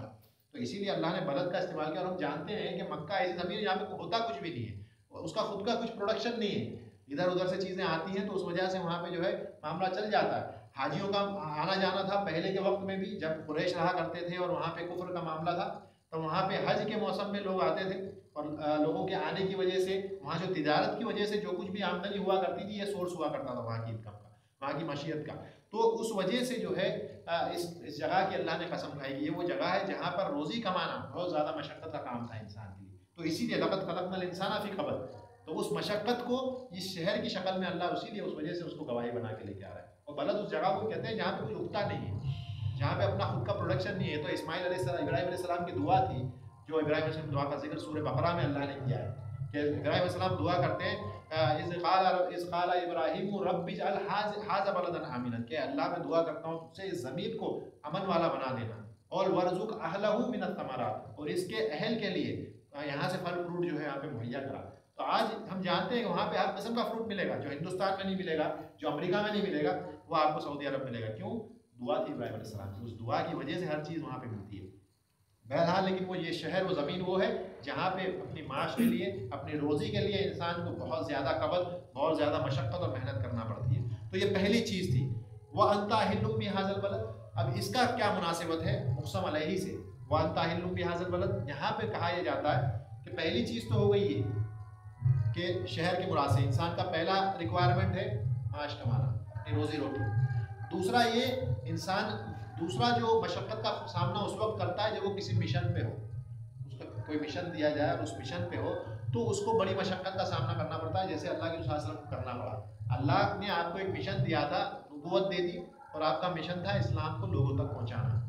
تو اسی لیے اللہ نے بلد کا استعمال کیا. اور ہم جانتے ہیں کہ مکہ ایسی زمین ہے جہاں پہ ہوتا کچھ بھی نہیں ہے، اس کا خود کا کچھ پروڈکشن نہیں ہے، ادھر ادھر سے چیزیں آتی ہیں، تو اس وجہ سے وہاں پہ جو ہے معاملہ چل جاتا ہے. حاجیوں کا آنا جانا تھا پہلے کے وقت میں بھی، جب قریش رہا کرتے تھے اور وہاں پہ کفر کا معاملہ تھا، تو وہاں پہ حج کے موسم میں لوگ آتے تھے، اور لوگوں کے آنے کی وجہ سے وہاں جو تجارت کی وجہ سے جو کچھ بھی آمدنی ہوا کرتی تھی، یہ سورس ہوا کرتا تھا وہاں کی انکم کا، وہاں کی معیشت کا. تو اس وجہ سے جو ہے اس اس جگہ کی اللہ نے قسم کھائی کہ یہ وہ جگہ ہے جہاں پر روزی کمانا بہت زیادہ مشقت کا کام تھا انسان کے لیے. تو اسی لیے لقد خلقنا الانسان فی کبد، تو اس مشقت کو اس شہر کی شکل میں اللہ اسی لیے اس وجہ سے اس کو گواہی بنا کے لے کے آ رہا ہے. اور بلد اس جگہ کو کہتے ہیں جہاں پہ کوئی اگتا نہیں ہے، جہاں پہ اپنا خود کا پروڈکشن نہیں ہے. تو اسماعیل علیہ السلام ابراہیم علیہ السلام کی دعا تھی، جو ابراہیم علیہ السلام دعا کا ذکر سورہ بقرہ میں اللہ نے کیا ہے کہ ابراہیم علیہ السلام دعا کرتے ہیں اذ قال اذ قال ابراہیم رب اجعل ھذا بلدا آمنا، کہ اللہ میں دعا کرتا ہوں تجھ سے اس زمین کو امن والا بنا دینا، اور ورزق اہلہ من الثمرات، اور اس کے اہل کے لیے یہاں سے پھل فروٹ جو ہے یہاں پہ مہیا کرا. تو آج ہم جانتے ہیں کہ وہاں پہ ہر قسم کا فروٹ ملے گا، جو ہندوستان میں نہیں ملے گا، جو امریکہ میں نہیں ملے گا، وہ آپ کو سعودی عرب ملے گا. کیوں؟ دعا تھی ابراہیم علیہ السلام کی، اس دعا کی وجہ سے ہر چیز وہاں پہ ملتی ہے. بہرحال لیکن وہ یہ شہر وہ زمین وہ ہے جہاں پہ اپنی معاش کے لیے، اپنی روزی کے لیے انسان کو بہت زیادہ قبض، بہت زیادہ مشقت اور محنت کرنا پڑتی ہے. تو یہ پہلی چیز تھی. وَأَنْتَ أَحِلٌّ بِهَذَا الْبَلَدِ، اب اس کا کیا مناسبت ہے مقسم علیہ سے؟ وَأَنْتَ أَحِلٌّ بِهَذَا الْبَلَدِ، یہاں پہ کہا یہ جاتا ہے کہ پہلی چیز تو ہو گئی ہے کہ شہر کے مراد سے انسان کا پہلا ریکوائرمنٹ ہے معاش کمانا، اپنی روزی روٹی. دوسرا یہ انسان دوسرا جو مشقت کا سامنا اس وقت کرتا ہے جب وہ کسی مشن پہ ہو، اس کا کوئی مشن دیا جائے اور اس مشن پہ ہو تو اس کو بڑی مشقت کا سامنا کرنا پڑتا ہے، جیسے اللہ کے رسول صلی اللہ علیہ وسلم کو کرنا پڑا. اللہ نے آپ کو ایک مشن دیا تھا، نبوت دے دی، اور آپ کا مشن تھا اسلام کو لوگوں تک پہنچانا.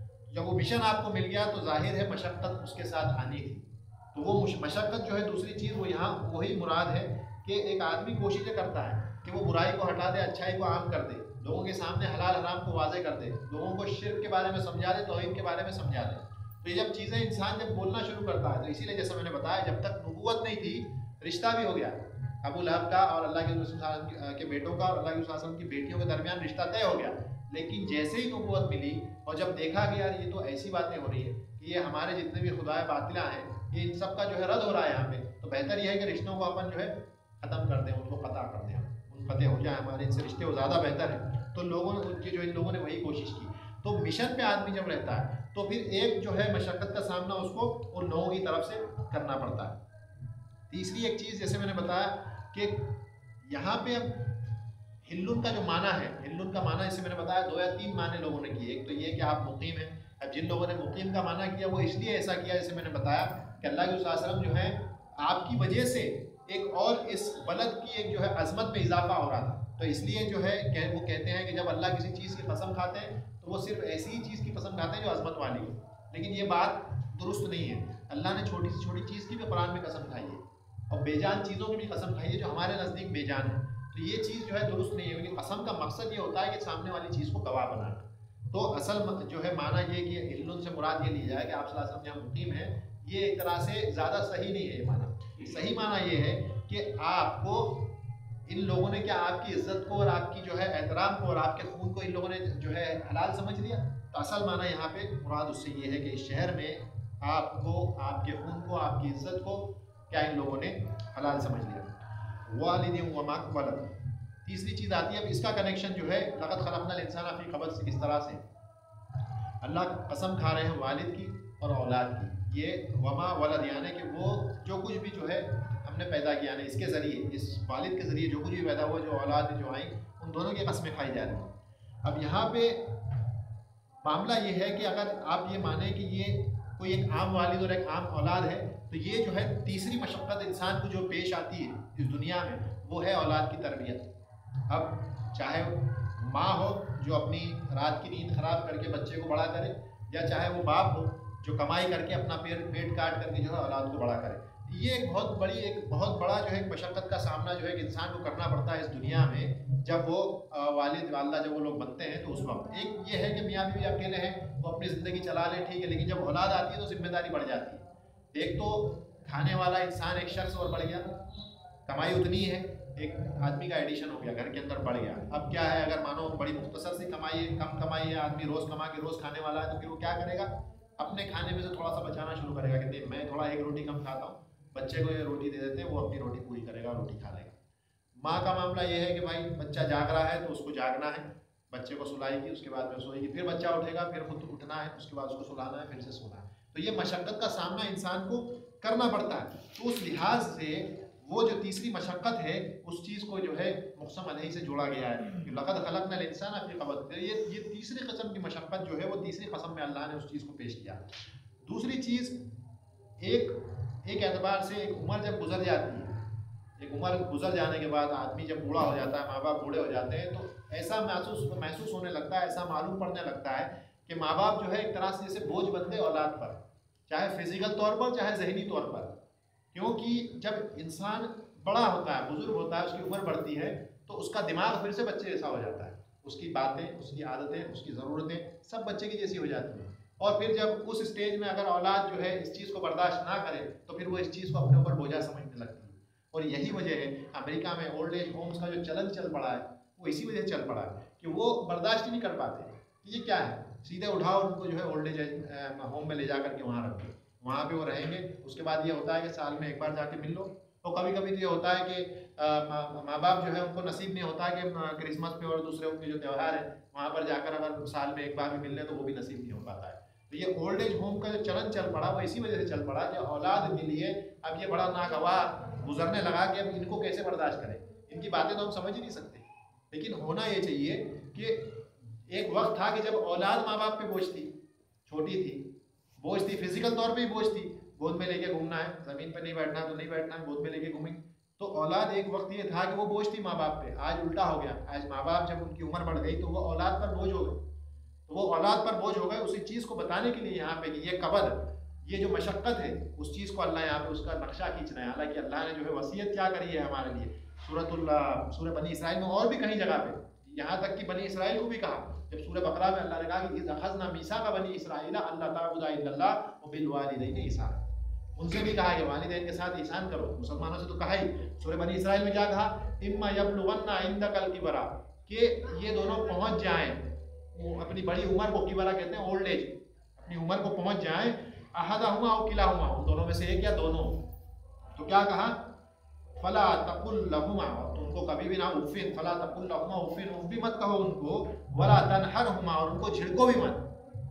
جب وہ مشن آپ کو مل گیا تو ظاہر ہے مشقت اس کے ساتھ آنی تھی. تو وہ مشقت جو ہے دوسری چیز وہ یہاں وہی مراد ہے کہ ایک آدمی کوششیں کرتا ہے کہ وہ برائی کو ہٹا دے، اچھائی کو عام کر دے، لوگوں کے سامنے حلال حرام کو واضح کر دے، لوگوں کو شرک کے بارے میں سمجھا دے، توحید کے بارے میں سمجھا دے. تو یہ جب چیزیں انسان جب بولنا شروع کرتا ہے، تو اسی لیے جیسے میں نے بتایا جب تک نبوت نہیں تھی رشتہ بھی ہو گیا ابو لہب کا اور اللہ کے رسول صلی اللہ علیہ وسلم کے بیٹوں کا اور اللہ کے رسول صلی اللہ علیہ وسلم کی بیٹیوں کے درمیان رشتہ طے ہو گیا. لیکن جیسے ہی نبوت ملی اور جب دیکھا کہ یار یہ تو ایسی باتیں ہو رہی ہیں کہ یہ ہمارے جتنے بھی خدائے باطلہ ہیں یہ ان سب کا جو ہے رد ہو رہا ہے یہاں پہ، تو بہتر یہ ہے کہ رشتوں کو اپن جو ہے ختم کر دیں، ان کو قطع کر دیں، منقطع ہو جائیں ہمارے ان سے رشتے، وہ زیادہ بہتر ہے. تو لوگوں نے جو ان لوگوں نے وہی کوشش کی. تو مشن پہ آدمی جب رہتا ہے تو پھر ایک جو ہے مشقت کا سامنا اس کو ان لوگوں کی طرف سے کرنا پڑتا ہے. تیسری ایک چیز جیسے میں نے بتایا کہ یہاں پہ اب ہلن کا جو معنی ہے، ہلن کا معنی جیسے میں نے بتایا دو یا تین معنی لوگوں نے کیے. ایک تو یہ کہ آپ مقیم ہیں. اب جن لوگوں نے مقیم کا معنی کیا وہ اس لیے ایسا کیا جیسے میں نے بتایا کہ اللہ کے رسول صلی اللہ علیہ وسلم جو ہے آپ کی وجہ سے ایک اور اس بلد کی ایک جو ہے عظمت میں اضافہ ہو رہا تھا. تو اس لیے جو ہے کہ وہ کہتے ہیں کہ جب اللہ کسی چیز کی قسم کھاتے ہیں تو وہ صرف ایسی ہی چیز کی قسم کھاتے ہیں جو عظمت والی ہے. لیکن یہ بات درست نہیں ہے. اللہ نے چھوٹی سی چھوٹی چیز کی بھی قرآن میں قسم کھائی ہے اور بے جان چیزوں کی بھی قسم کھائی ہے جو ہمارے نزدیک بے جان ہے. تو یہ چیز جو ہے درست نہیں ہے، کیونکہ قسم کا مقصد یہ ہوتا ہے کہ سامنے والی چیز کو گواہ بنانا. تو اصل جو ہے معنی یہ کہ ہلن سے مراد یہ لی جائے کہ آپ صلی اللہ علیہ وسلم جہاں مقیم ہیں، یہ ایک طرح سے زیادہ صحیح نہیں ہے. یہ معنی صحیح معنی یہ ہے کہ آپ کو ان لوگوں نے کیا آپ کی عزت کو اور آپ کی جو ہے احترام کو اور آپ کے خون کو ان لوگوں نے جو ہے حلال سمجھ لیا. تو اصل معنی یہاں پہ مراد اس سے یہ ہے کہ اس شہر میں آپ کو، آپ کے خون کو، آپ کی عزت کو کیا ان لوگوں نے حلال سمجھ لیا. والد وما ولد. تیسری چیز آتی ہے اب اس کا کنیکشن جو ہے لقد خلقنا الانسان فی کبد سے کس طرح سے اللہ قسم کھا رہے ہیں والد کی اور اولاد کی. یہ وما ولد یعنی کہ وہ جو کچھ بھی جو ہے ہم نے پیدا کیا، یعنی اس کے ذریعے، اس والد کے ذریعے جو کچھ بھی پیدا ہوا، جو اولاد جو آئیں ان دونوں کی قسمیں کھائی جا رہی ہیں. اب یہاں پہ معاملہ یہ ہے کہ اگر آپ یہ مانیں کہ یہ کوئی ایک عام والد اور ایک عام اولاد ہے تو یہ جو ہے تیسری مشقت انسان کو جو پیش آتی ہے اس دنیا میں وہ ہے اولاد کی تربیت. اب چاہے ماں ہو جو اپنی رات کی نیند خراب کر کے بچے کو بڑا کرے، یا چاہے وہ باپ ہو جو کمائی کر کے اپنا پیٹ پیٹ کاٹ کر کے جو ہے اولاد کو بڑا کرے. یہ ایک بہت بڑی ایک بہت بڑا جو ہے مشقت کا سامنا جو ہے کہ انسان کو کرنا پڑتا ہے اس دنیا میں جب وہ والد والدہ جب وہ لوگ بنتے ہیں. تو اس وقت ایک یہ ہے کہ میاں بیوی اکیلے ہیں، وہ اپنی زندگی چلا لیں، ٹھیک ہے، لیکن جب اولاد آتی ہے تو ذمہ داری بڑھ جاتی ہے. ایک تو کھانے والا انسان ایک شخص اور بڑھ گیا، کمائی اتنی ہے، ایک آدمی کا ایڈیشن ہو گیا، گھر کے اندر بڑھ گیا. اب کیا ہے، اگر مانو بڑی مختصر سی کمائی ہے، کم کمائی ہے، آدمی روز کما کے روز کھانے والا ہے، تو پھر وہ کیا کرے گا؟ اپنے کھانے میں سے تھوڑا سا بچانا شروع کرے گا کہ میں تھوڑا ایک روٹی کم کھاتا ہوں، بچے کو یہ روٹی دے دیتے ہیں، وہ اپنی روٹی پوری کرے گا، روٹی کھا لے گا۔ ماں کا معاملہ یہ ہے کہ بھائی بچہ جاگ رہا ہے تو اس کو جاگنا ہے، بچے کو سلائے گی، اس کے بعد میں سوئے گی، پھر بچہ اٹھے گا، پھر خود اٹھنا ہے، اس کے بعد اس کو سلانا ہے، پھر سے سونا ہے۔ تو یہ مشقت کا سامنا انسان کو کرنا پڑتا ہے۔ تو اس لحاظ سے وہ جو تیسری مشقت ہے اس چیز کو جو ہے مقسم علیہ سے جوڑا گیا ہے کہ لقد خلقنا الانسان فی کبد۔ یہ یہ تیسری قسم کی مشقت جو ہے وہ تیسری قسم میں اللہ نے اس چیز کو پیش کیا۔ دوسری چیز، ایک ایک اعتبار سے ایک عمر جب گزر جاتی ہے، ایک عمر گزر جانے کے بعد آدمی جب بوڑھا ہو جاتا ہے، ماں باپ بوڑھے ہو جاتے ہیں، تو ایسا محسوس محسوس ہونے لگتا ہے، ایسا معلوم پڑنے لگتا ہے کہ ماں باپ جو ہے ایک طرح سے جیسے بوجھ بنتے اولاد پر، چاہے فزیکل طور پر چاہے ذہنی طور پر۔ کیونکہ جب انسان بڑا ہوتا ہے، بزرگ ہوتا ہے، اس کی عمر بڑھتی ہے، تو اس کا دماغ پھر سے بچے جیسا ہو جاتا ہے، اس کی باتیں، اس کی عادتیں، اس کی ضرورتیں سب بچے کی جیسی ہو جاتی ہیں۔ اور پھر جب اس اسٹیج میں اگر اولاد جو ہے اس چیز کو برداشت نہ کرے تو پھر وہ اس چیز کو اپنے اوپر بوجھا سمجھنے لگتی ہے۔ اور یہی وجہ ہے امریکہ میں اولڈ ایج ہومز کا جو چلن چل پڑا ہے وہ اسی وجہ سے چل پڑا ہے کہ وہ برداشت ہی نہیں کر پاتے کہ یہ کیا ہے، سیدھے اٹھاؤ ان کو جو ہے اولڈ ایج ہوم میں لے جا کر کے وہاں رکھو، وہاں پہ وہ رہیں گے۔ اس کے بعد یہ ہوتا ہے کہ سال میں ایک بار جا کے مل لو، اور کبھی کبھی تو یہ ہوتا ہے کہ ماں باپ جو ہے ان کو نصیب نہیں ہوتا کہ کرسمس پہ اور دوسرے ان کے جو تہوار ہیں وہاں پر جا کر اگر سال میں ایک بار بھی مل لیں تو وہ بھی نصیب نہیں ہو پاتا ہے۔ تو یہ اولڈ ایج ہوم کا جو چلن چل پڑا وہ اسی وجہ سے چل پڑا کہ اولاد کے لیے اب یہ بڑا ناگوار گزرنے لگا کہ اب ان کو کیسے برداشت کریں، ان کی باتیں تو ہم سمجھ ہی نہیں سکتے۔ لیکن ہونا یہ چاہیے کہ ایک وقت تھا کہ جب اولاد ماں باپ پہ بوجھ تھی، چھوٹی تھی، بوجھ تھی، فزیکل طور پہ ہی بوجھ تھی، گود میں لے کے گھومنا ہے، زمین پہ نہیں بیٹھنا تو نہیں بیٹھنا، گود میں لے کے گھومیں۔ تو اولاد ایک وقت یہ تھا کہ وہ بوجھ تھی ماں باپ پہ، آج الٹا ہو گیا، آج ماں باپ جب ان کی عمر بڑھ گئی تو وہ اولاد پر بوجھ ہو گئے، تو وہ اولاد پر بوجھ ہو گئے۔ اسی چیز کو بتانے کے لیے یہاں پہ کہ یہ قبر، یہ جو مشقت ہے اس چیز کو اللہ یہاں پہ اس کا نقشہ کھینچنا ہے۔ حالانکہ اللہ نے جو ہے وصیت کیا کری ہے ہمارے لیے سورۃ اللہ سورہ بنی اسرائیل میں، اور بھی کہیں جگہ پہ، یہاں تک کہ بنی اسرائیل کو بھی کہا، جب سورہ بقرہ میں اللہ نے کہا کہ اذ اخذنا میثاق بنی اسرائیل اللہ تعبدوا الا اللہ وبالوالدین احسانا، ان سے بھی کہا کہ والدین کے ساتھ احسان کرو، مسلمانوں سے تو کہا ہی۔ سورہ بنی اسرائیل میں کیا کہا، اما یبلغن عندک الکبر، کہ یہ دونوں پہنچ جائیں اپنی بڑی عمر کو، کبرا کہتے ہیں اولڈ ایج، اپنی عمر کو پہنچ جائیں، احدہما او کلاہما، ان دونوں میں سے ایک یا دونوں، تو کیا کہا، فلا تقل لہما، تم کو کبھی بھی نہ اف، فلا تقل لہما اف، اف بھی مت کہو ان کو، ولا تنہرہما، اور ان کو جھڑکو بھی مت۔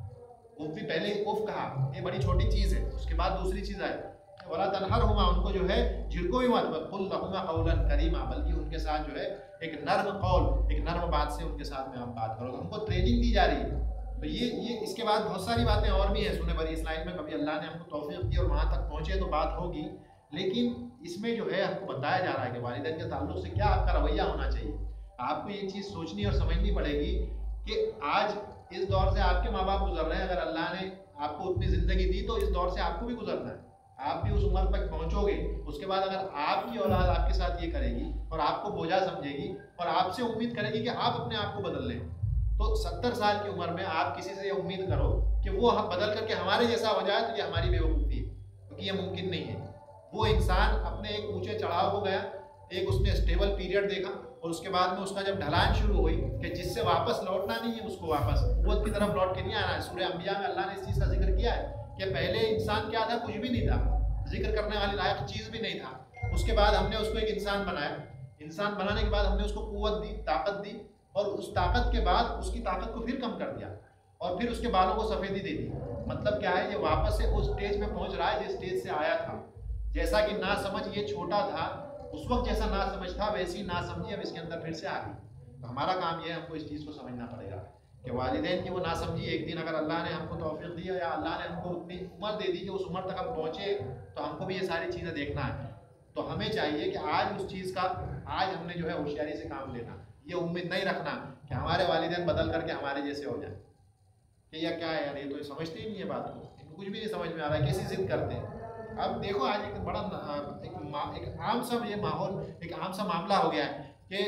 اف بھی پہلے اف کہا، یہ بڑی چھوٹی چیز ہے، اس کے بعد دوسری چیز آئی ولا تنہرہما، ان کو جو ہے جھڑکو بھی مت، وقل لہما قولا کریما، بلکہ ان کے ساتھ جو ہے ایک نرم قول، ایک نرم بات سے ان کے ساتھ میں آپ بات کرو۔ تو ہم کو ٹریننگ دی جا رہی ہے۔ تو یہ یہ اس کے بعد بہت ساری باتیں اور بھی ہیں سورہ بنی اسرائیل میں، کبھی اللہ نے ہم کو توفیق دی اور وہاں تک پہنچے تو بات ہوگی، لیکن اس میں جو ہے ہم کو بتایا جا رہا ہے کہ والدین کے تعلق سے کیا آپ کا رویہ ہونا چاہیے۔ آپ کو یہ چیز سوچنی اور سمجھنی پڑے گی کہ آج اس دور سے آپ کے ماں باپ گزر رہے ہیں، اگر اللہ نے آپ کو اتنی زندگی دی تو اس دور سے آپ کو بھی گزرنا ہے، آپ بھی اس عمر تک پہنچو گے۔ اس کے بعد اگر آپ کی اولاد آپ کے ساتھ یہ کرے گی اور آپ کو بوجھا سمجھے گی اور آپ سے امید کرے گی کہ آپ اپنے آپ کو بدل لیں، تو ستر سال کی عمر میں آپ کسی سے یہ امید کرو کہ وہ بدل کر کے ہمارے جیسا ہو جائے، تو یہ ہماری بے وقوفی ہے، کیونکہ یہ ممکن نہیں ہے۔ وہ انسان اپنے ایک اونچے چڑھاؤ کو گیا، ایک اس نے اسٹیبل پیریڈ دیکھا، اور اس کے بعد میں اس کا جب ڈھلان شروع ہوئی کہ جس سے واپس لوٹنا نہیں ہے، اس کو واپس قوت کی طرف لوٹ کے نہیں آنا ہے۔ سورہ انبیاء میں اللہ نے اس چیز کا ذکر کیا ہے کہ پہلے انسان کیا تھا، کچھ بھی نہیں تھا، ذکر کرنے والی لائق چیز بھی نہیں تھا، اس کے بعد ہم نے اس کو ایک انسان بنایا، انسان بنانے کے بعد ہم نے اس کو قوت دی، طاقت دی، اور اس طاقت کے بعد اس کی طاقت کو پھر کم کر دیا، اور پھر اس کے بالوں کو سفیدی دے دی۔ مطلب کیا ہے، یہ واپس سے اس سٹیج میں پہنچ رہا ہے جس سٹیج سے آیا تھا۔ جیسا کہ نا سمجھ یہ چھوٹا تھا، اس وقت جیسا نا سمجھ تھا ویسی نا سمجھی اب اس کے اندر پھر سے آ گئی۔ تو ہمارا کام یہ ہے، ہم کو اس چیز کو سمجھنا پڑے گا کہ والدین کی وہ نا سمجھی ایک دن اگر اللہ نے ہم کو توفیق دی یا اللہ نے ہم کو اتنی عمر دے دی کہ اس عمر تک ہم پہنچے، تو ہم کو بھی یہ ساری چیزیں دیکھنا ہے۔ تو ہمیں چاہیے کہ آج اس چیز کا، آج ہم نے جو ہے ہوشیاری سے کام لینا، یہ امید نہیں رکھنا کہ ہمارے والدین بدل کر کے ہمارے جیسے ہو جائیں کہ یہ کیا ہے یار، یہ تو سمجھتے ہی نہیں ہے بات کو، ان کو کچھ بھی نہیں سمجھ میں آ رہا ہے، کیسی ضد کرتے ہیں۔ اب دیکھو آج ایک بڑا ایک ایک عام سا یہ ماحول، ایک عام سا معاملہ ہو گیا ہے کہ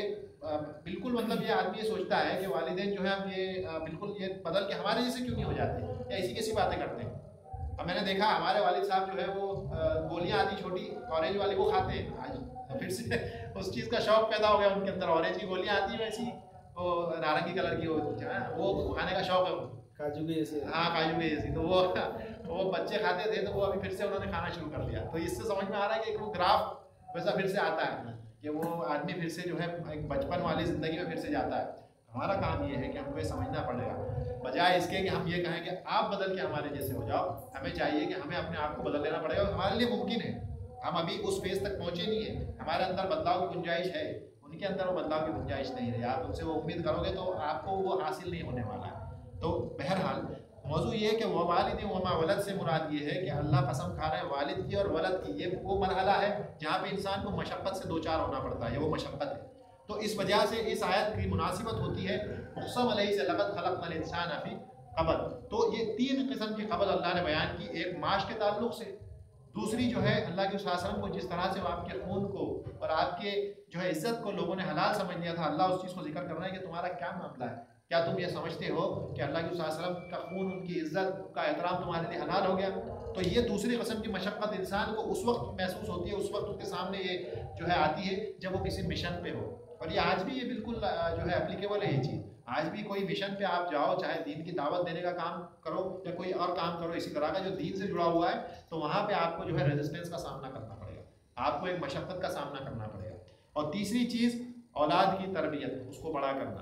بالکل مطلب یہ آدمی یہ سوچتا ہے کہ والدین جو ہے اب یہ بالکل یہ بدل کے ہمارے جیسے کیوں نہیں ہو جاتے، یا ایسی کیسی باتیں کرتے ہیں۔ اب میں نے دیکھا ہمارے والد صاحب جو ہے وہ گولیاں آتی چھوٹی اورنج والی وہ کھاتے ہیں، آج پھر سے اس چیز کا شوق پیدا ہو گیا ان کے اندر، اورنج کی گولیاں آتی ہیں ویسی وہ نارنگی کلر کی وہ وہ کھانے کا شوق ہے، काजू के जैसे, हाँ काजू के जैसी। तो वो वो बच्चे खाते थे तो वो अभी फिर से उन्होंने खाना शुरू कर दिया। तो इससे समझ में आ रहा है कि एक वो ग्राफ वैसा फिर से आता है कि वो आदमी फिर से जो है एक बचपन वाली ज़िंदगी में फिर से जाता है। हमारा काम ये है कि हमको ये समझना पड़ेगा, बजाय इसके कि हम ये कहें कि आप बदल के हमारे जैसे हो जाओ। हमें चाहिए कि हमें अपने आप को बदल लेना पड़ेगा और हमारे लिए मुमकिन है। हम अभी उस फेज तक पहुँचे नहीं है, हमारे अंदर बदलाव की गुंजाइश है, उनके अंदर वो बदलाव की गुंजाइश नहीं है। आप उनसे वो उम्मीद करोगे तो आपको वो हासिल नहीं होने वाला है। तो बहरहाल मौजू ये है कि वह वालिद वमा वलद से मुराद ये है कि अल्लाह कसम खा रहे हैं वालिद की और वलद की। ये वो मरहला है जहाँ पे इंसान को मशक्क़त से दो चार होना पड़ता है, ये वो मशक्क़त है। तो इस वजह से इस आयत की मुनासिबत होती है मुक़सम अलैहि से लक़द खलक़नल इंसान फी क़बल। तो ये तीन किस्म की क़बल अल्लाह ने बयान की, एक माश के ताल्लुक़ से, दूसरी जो है अल्लाह के वसल्लम को जिस तरह से आपके खून को और आपके जो है इज़्ज़त को लोगों ने हलाल समझ लिया था, अल्लाह उस चीज़ को जिक्र कर रहा है कि तुम्हारा क्या मामला है, क्या तुम ये समझते हो कि अल्लाह के वसल्लम का खून, उनकी इज़्ज़त का एहतराम तुम्हारे लिए हलाल हो गया। तो ये दूसरी किस्म की मशक्क़त इंसान को उस वक्त महसूस होती है, उस वक्त उसके सामने ये जो है आती है जब वो किसी मिशन पे हो। और ये आज भी ये बिल्कुल जो है एप्लीकेबल है ये चीज़। आज भी कोई मिशन पे आप जाओ, चाहे दीन की दावत देने का काम करो या कोई और काम करो इसी तरह का जो दीन से जुड़ा हुआ है, तो वहाँ पे आपको जो है रेजिस्टेंस का सामना करना पड़ेगा, आपको एक मशक्क़त का सामना करना पड़ेगा। और तीसरी चीज़ औलाद की तरबियत, उसको बड़ा करना,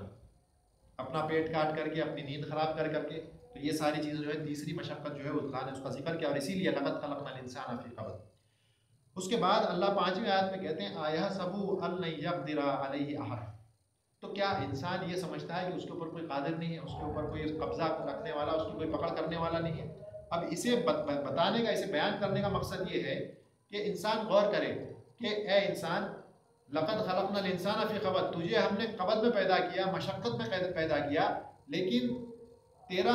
अपना पेट काट करके, अपनी नींद ख़राब कर करके। तो ये सारी चीज़ें जो है तीसरी मशक्क़त जो है अल्लाह ने उसका जिक्र किया और इसीलिए लक़द खलक़नल इंसान फी क़बल। उसके बाद अल्लाह पाँचवीं आयत में कहते हैं आया सबू अन यक़दिर अलैहि अहद। तो क्या इंसान ये समझता है कि उसके ऊपर कोई कादिर नहीं है, उसके ऊपर कोई कब्जा रखने वाला, उसकी कोई पकड़ करने वाला नहीं है। अब इसे बताने का, इसे बयान करने का मकसद ये है कि इंसान गौर करे कि ए इंसान, लक़द खलक़नल इंसान फ़ी क़बल, तुझे हमने क़बल में पैदा किया, मशक्क़त में पैदा किया, लेकिन तेरा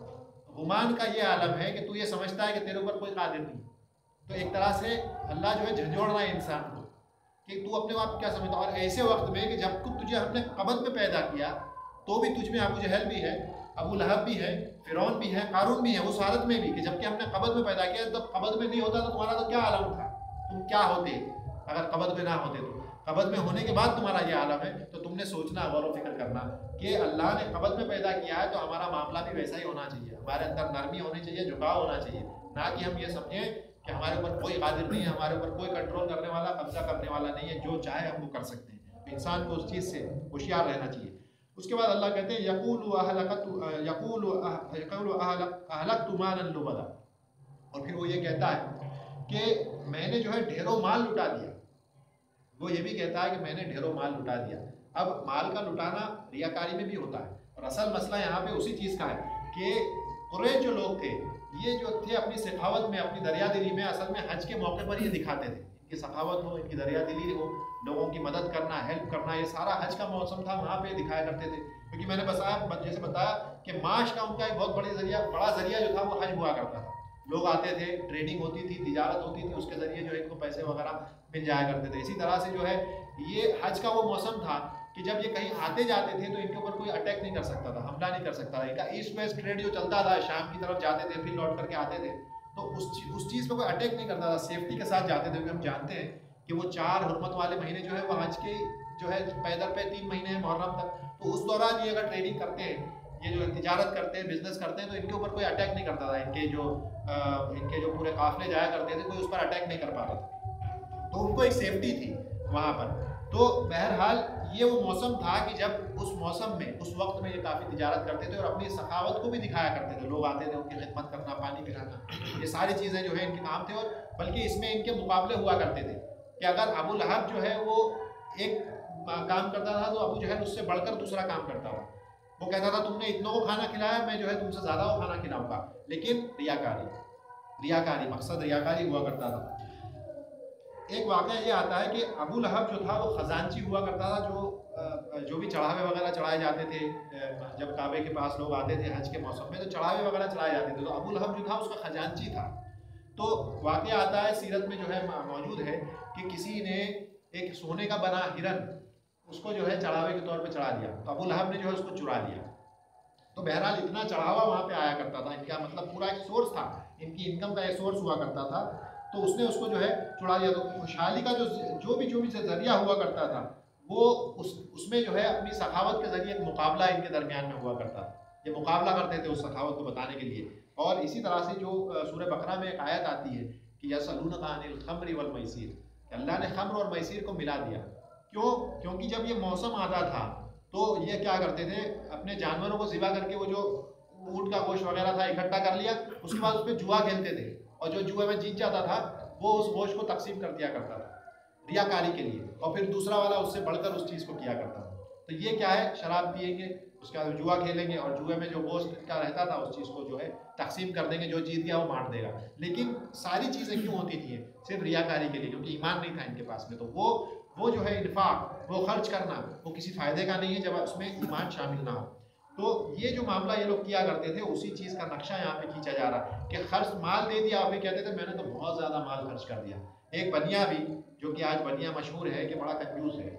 गुमान का ये आलम है कि तू ये समझता है कि तेरे ऊपर कोई कादिर नहीं। तो एक तरह से अल्लाह जो है झंझोड़ रहा है इंसान को कि तू अपने आप क्या समझता। और ऐसे वक्त में कि जब तुझे हमने क़बल में पैदा किया तो भी तुझ में अबू जहल भी है, अबू लहब भी है, फ़िरौन भी है, कारून भी है, उस हालत में भी कि जबकि हमने क़बल में पैदा किया, तब क़बल में नहीं होता तो तुम्हारा तो क्या आलम था, तुम क्या होते अगर क़बल में ना होते। तो क़बल में होने के बाद तुम्हारा ये आलम है। तो तुमने सोचना, गौर व फिक्र करना कि अल्लाह ने क़बल में पैदा किया है तो हमारा मामला भी वैसा ही होना चाहिए, हमारे अंदर नरमी होनी चाहिए, झुकाव होना चाहिए, ना कि हम ये समझें कि हमारे ऊपर कोई कादिर नहीं है, हमारे ऊपर कोई कंट्रोल करने वाला, कब्जा करने वाला नहीं है, जो चाहे हम वो कर सकते हैं। तो इंसान को उस चीज़ से होशियार रहना चाहिए। उसके बाद अल्लाह कहते हैं यक़ूलु अहलकतु यक़ूलु यक़ूलु अहलकतु मालन लुबदा। और फिर वो ये कहता है कि मैंने जो है ढेरों माल लुटा दिया। वो ये भी कहता है कि मैंने ढेरों माल लुटा दिया। अब माल का लुटाना रियाकारी में भी होता है, और असल मसला यहाँ पे उसी चीज़ का है कि कुरैश जो लोग थे, ये जो थे अपनी सखावत में, अपनी दरिया दिली में, असल में हज के मौके पर ये दिखाते थे। इनकी सखावत हो, इनकी दरिया दिली हो, लोगों की मदद करना, हेल्प करना, ये सारा हज का मौसम था, वहाँ पे दिखाया करते थे। क्योंकि मैंने बताया, जैसे बताया कि माश का उनका एक बहुत बड़ी जरिया बड़ा जरिया जो था वो हज हुआ करता था। लोग आते थे, ट्रेडिंग होती थी, तिजारत होती थी, उसके ज़रिए जो है इनको पैसे वगैरह मिल जाया करते थे। इसी तरह से जो है ये हज का वो मौसम था कि जब ये कहीं आते जाते थे तो इनके ऊपर कोई अटैक नहीं कर सकता था, हमला नहीं कर सकता था। इनका ईस्ट वेस्ट ट्रेड जो चलता था, शाम की तरफ जाते थे, फिर लौट करके आते थे, तो उस उस चीज़ पर कोई अटैक नहीं करता था, सेफ्टी के साथ जाते थे। क्योंकि हम जानते हैं कि वो चार हुर्मत वाले महीने जो है वो हज के जो है पैदल पे तीन महीने हैं मुहर्रम तक, तो उस दौरान ये अगर ट्रेडिंग करते हैं, ये जो तिजारत करते हैं, बिजनेस करते हैं, तो इनके ऊपर कोई अटैक नहीं करता था। इनके जो आ, इनके जो पूरे काफिले जाया करते थे, कोई उस पर अटैक नहीं कर पाता था, तो उनको एक सेफ्टी थी वहाँ पर। तो बहरहाल ये वो मौसम था कि जब उस मौसम में, उस वक्त में ये काफ़ी तिजारत करते थे और अपनी सखावत को भी दिखाया करते थे। लोग आते थे, उनकी खिदमत करना, पानी पिलाना, ये सारी चीज़ें जो है इनके काम थे। और बल्कि इसमें इनके मुकाबले हुआ करते थे कि अगर अबू लहब जो है वो एक काम करता था तो अबू जहल उससे बढ़कर दूसरा काम करता था। वो कहता था तुमने इतनों को खाना खिलाया, मैं जो है तुमसे ज़्यादा वो खाना खिलाऊंगा। लेकिन रियाकारी रियाकारी मकसद रियाकारी हुआ करता था। एक वाक़या ये आता है कि अबू लहब जो था वो ख़जानची हुआ करता था, जो जो भी चढ़ावे वगैरह चढ़ाए जाते थे, जब काबे के पास लोग आते थे हज के मौसम में, तो चढ़ावे वगैरह चढ़ाए जाते थे। तो अबू लहब जो था उसका ख़जानची था। तो वाक़या आता है सीरत में जो है मौजूद है कि किसी ने एक सोने का बना हिरन उसको जो है चढ़ावे के तौर पे चढ़ा दिया, तो अबू लहब ने जो है उसको चुरा लिया। तो बहरहाल इतना चढ़ावा वहाँ पे आया करता था, इनका मतलब पूरा एक सोर्स था, इनकी इनकम का एक सोर्स हुआ करता था। तो उसने उसको जो है चुरा लिया। तो खुशहाली का जो जो भी जो भी जरिया हुआ करता था वो उस उसमें जो है अपनी सखावत के ज़रिए एक मुकाबला इनके दरमियान में हुआ करता था। یہ مقابلہ کرتے تھے اس سخاوت کو بتانے کے لیے. اور اسی طرح سے جو سورہ بقرہ میں ایک آیت آتی ہے کہ یسألونک عن الخمر والمیسر، کہ اللہ نے خمر اور میسر کو ملا دیا. کیوں؟ کیونکہ جب یہ موسم آتا تھا تو یہ کیا کرتے تھے، اپنے جانوروں کو ذبح کر کے وہ جو اونٹ کا گوشت وغیرہ تھا اکٹھا کر لیا، اس کے بعد اس پہ جوا کھیلتے تھے، اور جو جوئے میں جیت جاتا تھا وہ اس گوشت کو تقسیم کر دیا کرتا تھا ریاکاری کے لیے، اور پھر دوسرا والا اس سے بڑھ کر اس چیز کو کیا کرتا تھا. تو یہ کیا ہے، شراب پیئیں گے، اس کے بعد جوا کھیلیں گے، اور جوئے میں جو گوشت کا رہتا تھا اس چیز کو جو ہے تقسیم کر دیں گے، جو جیت گیا وہ بانٹ دے گا. لیکن ساری چیزیں کیوں ہوتی تھیں؟ صرف ریاکاری کے لیے، کیونکہ ایمان نہیں تھا ان کے پاس میں. تو وہ وہ جو ہے انفاق، وہ خرچ کرنا، وہ کسی فائدے کا نہیں ہے جب اس میں ایمان شامل نہ ہو. تو یہ جو معاملہ یہ لوگ کیا کرتے تھے، اسی چیز کا نقشہ یہاں پہ کھینچا جا رہا ہے کہ خرچ مال دے دیا. آپ یہ کہتے تھے میں نے تو بہت زیادہ مال خرچ کر دیا. ایک بنیا بھی، جو کہ آج بنیا مشہور ہے کہ بڑا کنجوس ہے،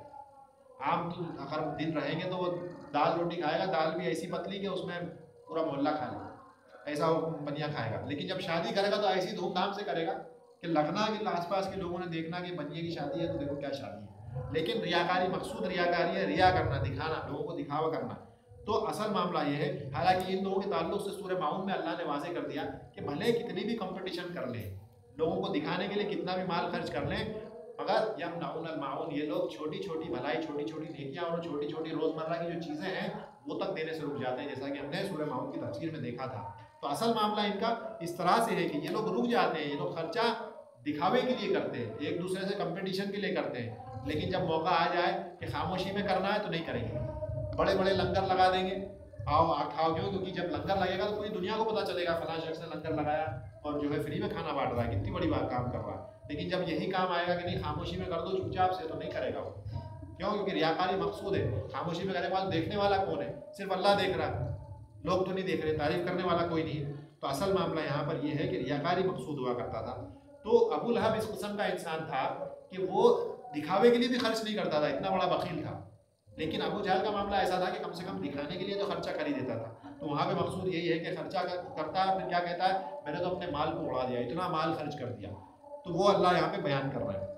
عام تو اگر دن رہیں گے تو وہ دال روٹی کھائے گا، دال بھی ایسی پتلی کہ اس میں پورا محلہ کھا لے گا، ایسا وہ بنیا کھائے گا. لیکن جب شادی کرے گا تو ایسی دھوم دھام سے کرے گا کہ لگنا کہ آس پاس کے لوگوں نے دیکھنا کہ بنیے کی شادی ہے تو دیکھو کیا شادی ہے. لیکن ریاکاری، مقصود ریاکاری ہے، ریا کرنا، دکھانا، لوگوں کو دکھاوا کرنا. تو اصل معاملہ یہ ہے، حالانکہ ان لوگوں کے تعلق سے سورہ ماؤن میں اللہ نے واضح کر دیا کہ بھلے کتنی بھی کمپٹیشن کر لیں، لوگوں کو دکھانے کے لیے کتنا بھی مال خرچ کر لیں، مگر یمنعون الماعون، یہ لوگ چھوٹی چھوٹی بھلائی، چھوٹی چھوٹی نیکیاں اور چھوٹی چھوٹی روزمرہ کی جو چیزیں ہیں وہ تک دینے سے رک جاتے ہیں، جیسا کہ ہم نے سورہ ماؤن کی تفسیر میں دیکھا تھا. تو اصل معاملہ ان کا اس طرح سے ہے کہ یہ لوگ رک جاتے ہیں، یہ لوگ خرچہ دکھاوے کے لیے کرتے ہیں، ایک دوسرے سے کمپٹیشن کے لیے کرتے ہیں. لیکن جب موقع آ جائے کہ خاموشی میں کرنا ہے تو نہیں کریں گے، بڑے بڑے لنگر لگا دیں گے، آؤ آ کھاؤ. کیوں؟ کیونکہ جب لنگر لگے گا تو پوری دنیا کو پتہ چلے گا فلاں شخص نے لنگر لگایا اور جو ہے فری میں کھانا بانٹ رہا ہے، کتنی بڑی بات کام کر رہا ہے. لیکن جب یہی کام آئے گا کہ نہیں خاموشی میں کر دو چپ چاپ سے، تو نہیں کرے گا وہ. کیوں؟ کیونکہ ریاکاری مقصود ہے. خاموشی میں کرنے والا دیکھنے والا کون ہے؟ صرف اللہ دیکھ رہا ہے، لوگ تو نہیں دیکھ رہے، تعریف کرنے والا کوئی نہیں ہے. تو اصل معاملہ یہاں پر یہ ہے کہ ریاکاری مقصود ہوا کرتا تھا. تو ابو لہب اس قسم کا انسان تھا کہ وہ دکھاوے کے لیے بھی خرچ نہیں کرتا تھا، اتنا بڑا بخیل تھا. لیکن ابو جہل کا معاملہ ایسا تھا کہ کم سے کم دکھانے کے لیے تو خرچہ کر ہی دیتا تھا. تو وہاں پہ مقصود یہی ہے کہ خرچہ کرتا ہے، پھر کیا کہتا ہے، میں نے تو اپنے مال کو اڑا دیا، اتنا مال خرچ کر دیا. تو وہ اللہ یہاں پہ بیان کر رہا ہے.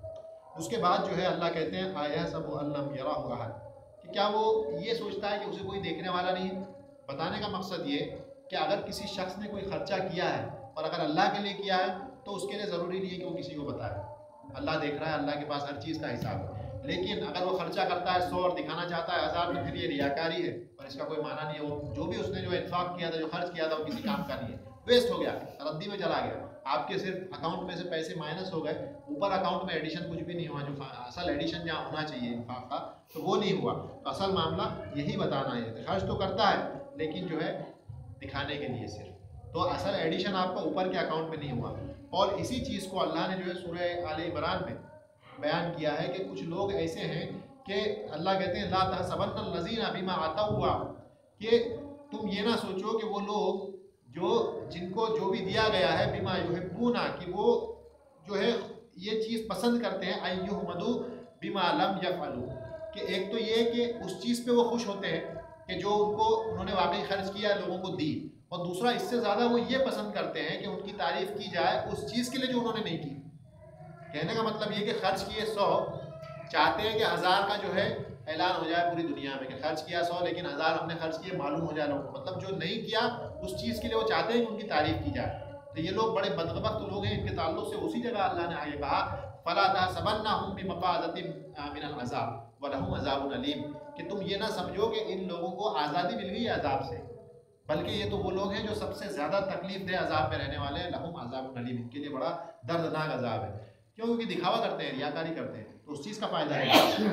اس کے بعد جو ہے اللہ کہتے ہیں آیا سب علم یرا احد، کہ کیا وہ یہ سوچتا ہے کہ اسے کوئی دیکھنے والا نہیں ہے. بتانے کا مقصد یہ کہ اگر کسی شخص نے کوئی خرچہ کیا ہے اور اگر اللہ کے لیے کیا ہے تو اس کے لیے ضروری نہیں ہے کہ وہ کسی کو بتائے. اللہ دیکھ رہا ہے، اللہ کے پاس ہر چیز کا حساب ہے. لیکن اگر وہ خرچہ کرتا ہے سو اور دکھانا چاہتا ہے ہزار، تو پھر یہ ریاکاری ہے اور اس کا کوئی معنی نہیں ہے. وہ جو بھی اس نے جو انفاق کیا تھا، جو خرچ کیا تھا، وہ کسی کام کا نہیں ہے، ویسٹ ہو گیا، ردی میں چلا گیا. آپ کے صرف اکاؤنٹ میں سے پیسے مائنس ہو گئے، اوپر اکاؤنٹ میں ایڈیشن کچھ بھی نہیں ہوا، جو اصل ایڈیشن جہاں ہونا چاہیے انفاق کا تو وہ نہیں ہوا. تو اصل معاملہ یہی بتانا ہے، خرچ تو کرتا ہے لیکن جو ہے دکھانے کے لیے صرف. تو اصل ایڈیشن آپ کا اوپر کے اکاؤنٹ میں نہیں ہوا. اور اسی چیز کو اللہ نے جو ہے سورہ آل عمران میں بیان کیا ہے کہ کچھ لوگ ایسے ہیں کہ اللہ کہتے ہیں لا تحسبن الذین بما آتوا، کہ تم یہ نہ سوچو کہ وہ لوگ جو جن کو جو بھی دیا گیا ہے بما یحبون، کہ وہ جو ہے یہ چیز پسند کرتے ہیں، ان یحمدوا بما لم یفعلوا، کہ ایک تو یہ کہ اس چیز پہ وہ خوش ہوتے ہیں کہ جو ان کو انہوں نے واقعی خرچ کیا، لوگوں کو دی، اور دوسرا اس سے زیادہ وہ یہ پسند کرتے ہیں کہ ان کی تعریف کی جائے اس چیز کے لیے جو انہوں نے نہیں کی. کہنے کا مطلب یہ کہ خرچ کیے سو، چاہتے ہیں کہ ہزار کا جو ہے اعلان ہو جائے پوری دنیا میں کہ خرچ کیا سو لیکن ہزار ہم نے خرچ کیے معلوم ہو جائے لوگوں کو. مطلب جو نہیں کیا اس چیز کے لیے وہ چاہتے ہیں کہ ان کی تعریف کی جائے. تو یہ لوگ بڑے بدبخت لوگ ہیں. ان کے تعلق سے اسی جگہ اللہ نے آگے کہا فَلَا تَحْسَبَنَّهُمْ بِمَفَازَةٍ مِنَ الْعَذَابِ وَلَهُمْ عَذَابٌ أَلِيمٌ، کہ تم یہ نہ سمجھو کہ ان لوگوں کو آزادی مل گئی عذاب سے، بلکہ یہ تو وہ لوگ ہیں جو سب سے زیادہ تکلیف دہ عذاب میں رہنے والے ہیں. لَهُمْ عَذَابٌ أَلِيمٌ، ان کے لیے بڑا دردناک عذاب ہے. کیوں؟ کیونکہ دکھاوا کرتے ہیں، ریاکاری کرتے ہیں، تو اس چیز کا فائدہ ہے.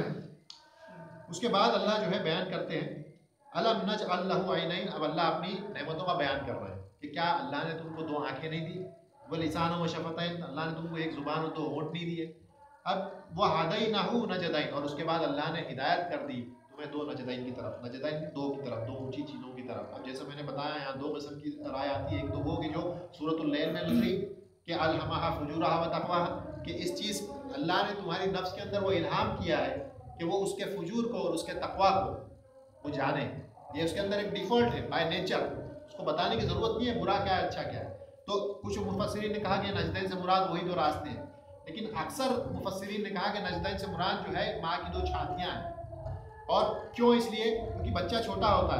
اس کے بعد اللہ جو ہے بیان کرتے ہیں أَلَمْ نَجْعَلْ لَهُ عَيْنَيْنِ، اب اللہ اپنی نعمتوں کا بیان کر رہے ہیں کہ کیا اللہ نے تم کو دو آنکھیں نہیں دی، وَلِسَانًا وَشَفَتَيْنِ، اللہ نے تم کو ایک زبان اور دو ہونٹ نہیں دیے. اب وَهَدَيْنَاهُ نَجْدَيْنِ، اور اس کے بعد اللہ نے ہدایت کر دی تمہیں دو نجدین کی طرف، نجدین دو کی طرف، دو اونچی چیزوں کی طرف. اب جیسے میں نے بتایا یہاں دو قسم کی رائے آتی ہے. ایک تو وہ کہ جو سورۃ اللیل میں نزلی کہ الہمہا فجورہا وتقواہا، کہ اس چیز اللہ نے تمہاری نفس کے اندر وہ الہام کیا ہے کہ وہ اس کے فجور کو اور اس کے تقوا کو وہ جانے. یہ اس کے اندر ایک ڈیفالٹ ہے بائی نیچر، اس کو بتانے کی ضرورت نہیں ہے برا کیا ہے اچھا کیا ہے. تو کچھ مفسرین نے کہا کہ نجدین سے مراد وہی دو راستے ہیں، لیکن اکثر مفسرین نے کہا کہ نجدین سے مراد جو ہے ماں کی دو چھاتیاں ہیں. اور کیوں؟ اس لیے کیونکہ بچہ چھوٹا ہوتا ہے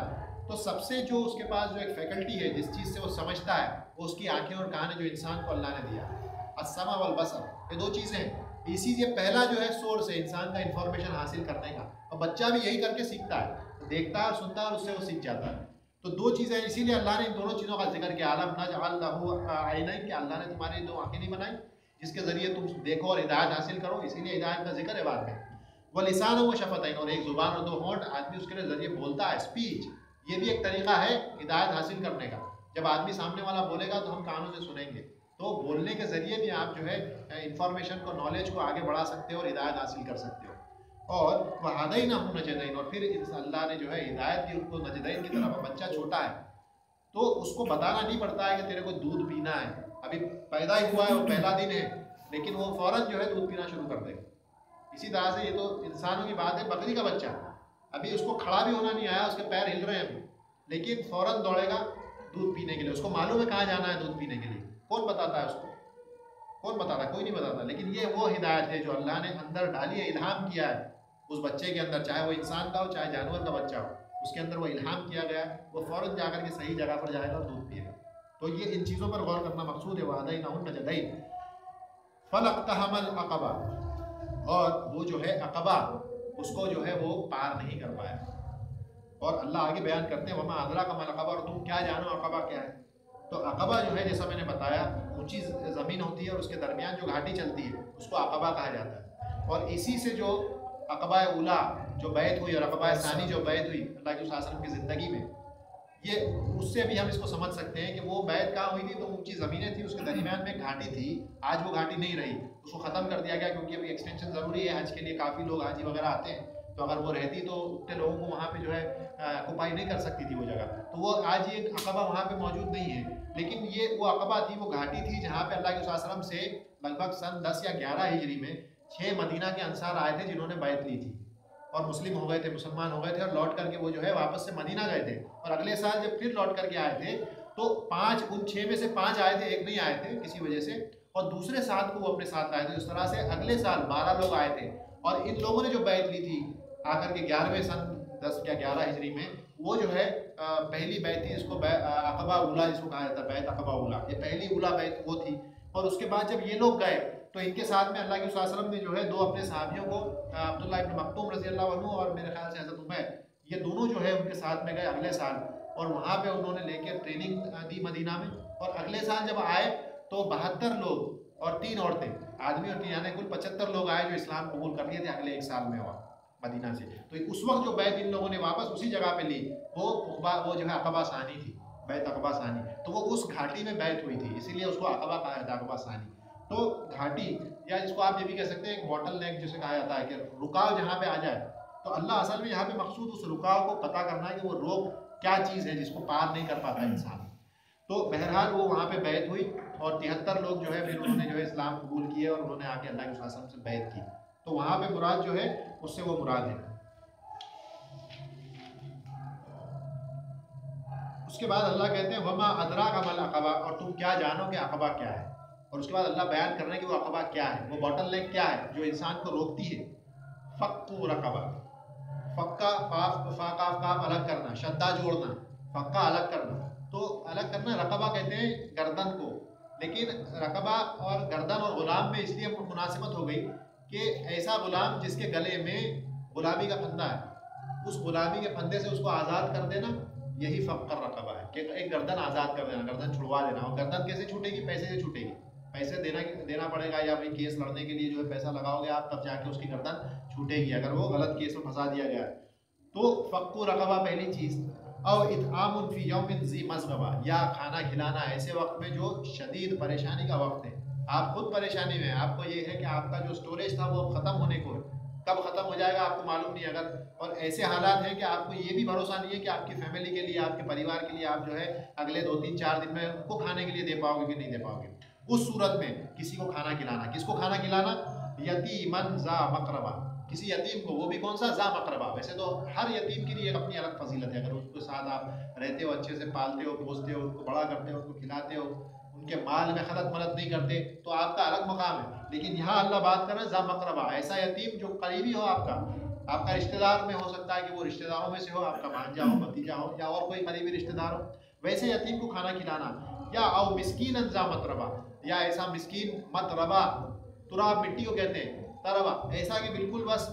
تو سب سے جو اس کے پاس جو ایک فیکلٹی ہے جس چیز سے وہ سمجھتا ہے وہ اس کی آنکھیں اور کان ہے جو انسان کو اللہ نے دیا ہے، السمع والبصر، یہ دو چیزیں ہیں، اسی یہ پہلا جو ہے سورس ہے انسان کا انفارمیشن حاصل کرنے کا، اور بچہ بھی یہی کر کے سیکھتا ہے، دیکھتا ہے اور سنتا ہے اور اس سے وہ سیکھ جاتا ہے۔ تو دو چیزیں ہیں، اسی لیے اللہ نے ان دونوں چیزوں کا ذکر کیا، عالم نجعل لہ عینین، کہ اللہ نے تمہاری دو آنکھیں نہیں بنائی جس کے ذریعے تم دیکھو اور ہدایت حاصل کرو، اسی لیے ہدایت کا ذکر ہے بعد میں، وَلِسَانًا وَشَفَتَيْنِ، اور ایک زبان اور دو ہونٹ، آدمی اس کے ذریعے بولتا ہے، اسپیچ، یہ بھی ایک طریقہ ہے ہدایت حاصل کرنے کا۔ جب آدمی سامنے والا بولے گا تو ہم کانوں سے سنیں گے، تو بولنے کے ذریعے بھی آپ جو ہے انفارمیشن کو، نالج کو آگے بڑھا سکتے ہو اور ہدایت حاصل کر سکتے ہو۔ اور وَهَدَيْنَاهُ النَّجْدَيْنِ، اور پھر اللہ نے جو ہے ہدایت دی ان کو نجدین کی طرف۔ بچہ چھوٹا ہے تو اس کو بتانا نہیں پڑتا ہے کہ تیرے کو دودھ پینا ہے، ابھی پیدا ہی ہوا ہے اور پہلا دن ہے، لیکن وہ فوراً جو ہے دودھ پینا شروع کر دے گا۔ اسی طرح سے یہ تو انسانوں کی بات ہے، بکری کا بچہ ابھی اس کو کھڑا بھی ہونا نہیں آیا، اس کے پیر ہل رہے ہیں ابھی، لیکن فوراً دوڑے گا دودھ پینے کے لیے، اس کو معلوم ہے کہاں جانا ہے دودھ پینے کے لیے۔ کون بتاتا ہے اس کو؟ کون بتاتا ہے؟ کوئی نہیں بتاتا، لیکن یہ وہ ہدایت ہے جو اللہ نے اندر ڈالی ہے، الہام کیا ہے اس بچے کے اندر، چاہے وہ انسان کا ہو چاہے جانور کا بچہ ہو، اس کے اندر وہ الہام کیا گیا ہے، وہ فوراً جا کر کے صحیح جگہ پر جائے گا اور دودھ پیے گا۔ تو یہ ان چیزوں پر غور کرنا مقصود ہے، وَهَدَيْنَاهُ النَّجْدَيْنِ فَلَاقْتَحَمَ الْعَقَبَةَ، اور وہ جو ہے عقبہ اس کو جو ہے وہ پار نہیں کر پایا۔ اور اللہ آگے بیان کرتے ہیں وَمَا أَدْرَاكَ مَا الْعَقَبَةُ، اور تم کیا جانو عقبہ کیا ہے؟ تو عقبہ جو ہے جیسا میں نے بتایا اونچی زمین ہوتی ہے اور اس کے درمیان جو گھاٹی چلتی ہے اس کو عقبہ کہا جاتا ہے، اور اسی سے جو عقبہ اولا جو بیعت ہوئی اور عقبہ ثانی جو بیعت ہوئی اللہ کے صلی اللہ علیہ وسلم کی زندگی میں، یہ اس سے بھی ہم اس کو سمجھ سکتے ہیں کہ وہ بیعت کہاں ہوئی تھی، تو اونچی زمینیں تھیں، اس کے درمیان میں گھاٹی تھی، آج وہ گھاٹی نہیں رہی، اس کو ختم کر دیا گیا کیونکہ ابھی ایکسٹینشن ضروری ہے، حج کے لیے کافی لوگ حاجی وغیرہ آتے ہیں، تو اگر وہ رہتی تو اتنے لوگوں کو وہاں پہ جو ہے آکوپائی نہیں کر سکتی تھی وہ جگہ، تو وہ آج یہ عقبہ وہاں پہ موجود نہیں ہے، لیکن یہ وہ عقبہ تھی، وہ گھاٹی تھی جہاں پہ اللہ کے صلی اللہ علیہ وسلم سے لگ بھگ سن دس یا گیارہ ہجری میں چھ مدینہ کے انصار آئے تھے جنہوں نے بیعت لی تھی اور مسلم ہو گئے تھے، مسلمان ہو گئے تھے، اور لوٹ کر کے وہ جو ہے واپس سے مدینہ گئے تھے، اور اگلے سال جب پھر لوٹ کر کے آئے تھے تو پانچ ان چھ میں سے پانچ آئے تھے، ایک نہیں آئے تھے کسی وجہ سے، اور دوسرے سات کو وہ اپنے ساتھ لائے تھے، اس طرح سے اگلے سال بارہ لوگ آئے تھے، اور ان لوگوں نے جو بیعت لی تھی آ کر کے گیارہویں سن دس یا گیارہ ہجری میں، وہ جو ہے پہلی بیعت تھی، اس کو عقبہ اولا جس کو کہا جاتا ہے، بیعت عقبہ اولا، یہ پہلی اولا بیعت وہ تھی، اور اس کے بعد جب یہ لوگ گئے تو ان کے ساتھ میں اللہ کے صلی اللہ علیہ وسلم نے جو ہے دو اپنے صحابیوں کو، عبداللہ ابن مکتوم رضی اللہ عنہ اور میرے خیال سے حضرت عمیر، یہ دونوں جو ہے ان کے ساتھ میں گئے اگلے سال، اور وہاں پہ انہوں نے لے کے ٹریننگ دی مدینہ میں، اور اگلے سال جب آئے تو بہتر لوگ اور تین عورتیں، آدمی اور تین، یعنی کل پچہتر لوگ آئے جو اسلام قبول کر لیے تھے اگلے ایک سال میں اور مدینہ سے۔ تو اس وقت جو بیعت ان لوگوں نے واپس اسی جگہ پہ لی وہ وہ جو ہے عقبہ ثانی تھی، بیعت عقبہ ثانی، تو وہ اس گھاٹی میں بیعت ہوئی تھی، اسی لیے اس کو عقبہ کہا جاتا ہے، عقبہ ثانی۔ تو گھاٹی یا جس کو آپ یہ بھی کہہ سکتے ہیں ایک باٹل نیک جسے کہا جاتا ہے کہ رکاو جہاں پہ آ جائے، تو اللہ اصل میں یہاں پہ مقصود اس رکاو کو پتہ کرنا ہے کہ وہ روک کیا چیز ہے جس کو پار نہیں کر پاتا انسان۔ تو بہرحال وہ وہاں پہ بیعت ہوئی اور تہتر لوگ جو ہے پھر انہوں نے جو ہے اسلام قبول کیے اور انہوں نے آ کے اللہ کے صلی اللہ علیہ وسلم سے بیعت کی، تو وہاں پہ مراد جو ہے اس سے وہ مراد ہے۔ اس کے بعد اللہ کہتے ہیں وما ادراک ما العقبہ، اور تم کیا جانو کہ عقبہ کیا ہے، اور اس کے بعد اللہ بیان کرنے کہ وہ عقبہ کیا ہے، وہ باٹل نیک کیا ہے جو انسان کو روکتی ہے۔ فک رقبہ، فکا فاف فا کاف کاف الگ کرنا، شدہ جوڑنا، فکا الگ کرنا، تو الگ کرنا رقبہ کہتے ہیں گردن کو، لیکن رقبہ اور گردن اور غلام میں اس لیے مناسبت ہو گئی کہ ایسا غلام جس کے گلے میں غلامی کا پھندہ ہے، اس غلامی کے پھندے سے اس کو آزاد کر دینا، یہی فق رقبہ ہے کہ ایک گردن آزاد کر دینا، گردن چھڑوا دینا۔ اور گردن کیسے چھوٹے گی؟ پیسے سے چھوٹے گی، پیسے دینا دینا پڑے گا، یا بھائی کیس لڑنے کے لیے جو ہے پیسہ لگاؤ گے آپ تب جا کے اس کی گردن چھوٹے گی اگر وہ غلط کیس میں پھنسا دیا گیا ہے۔ تو فق رقبہ پہلی چیز، اور اطعام فی یوم ذی مسغبہ، یا کھانا کھلانا ایسے وقت میں جو شدید پریشانی کا وقت ہے، آپ خود پریشانی میں ہیں، آپ کو یہ ہے کہ آپ کا جو اسٹوریج تھا وہ ختم ہونے کو ہے، کب ختم ہو جائے گا آپ کو معلوم نہیں، اگر اور ایسے حالات ہیں کہ آپ کو یہ بھی بھروسہ نہیں ہے کہ آپ کی فیملی کے لیے، آپ کے پریوار کے لیے آپ جو ہے اگلے دو تین چار دن میں ان کو کھانے کے لیے دے پاؤ گے کہ نہیں دے پاؤ گے، اس صورت میں کسی کو کھانا کھلانا، کس کو کھانا کھلانا؟ یتیمن ذا مقربہ، کسی یتیم کو، وہ بھی کون سا؟ ذا مقربہ۔ ویسے تو ہر یتیم کے لیے ایک اپنی الگ فضیلت ہے، اگر اس کے ساتھ آپ رہتے ہو، اچھے سے پالتے ہو، پوستے ہو، ان کو بڑا کرتے ہو، ان کو کھلاتے ہو، ان کے مال میں خلط ملط نہیں کرتے، تو آپ کا الگ مقام ہے، لیکن یہاں اللہ بات کر رہے ہیں ذا مقربہ، ایسا یتیم جو قریبی ہو آپ کا، آپ کا رشتہ دار میں ہو سکتا ہے کہ وہ رشتہ داروں میں سے ہو، آپ کا بھانجا ہو، بھتیجا ہو، یا اور کوئی قریبی رشتہ دار ہو، ویسے یتیم کو کھانا کھلانا. یا او مسکین انزا متربا، یا ایسا مسکین متربا، تراب مٹی کو کہتے ہیں، تربا ایسا کہ بالکل بس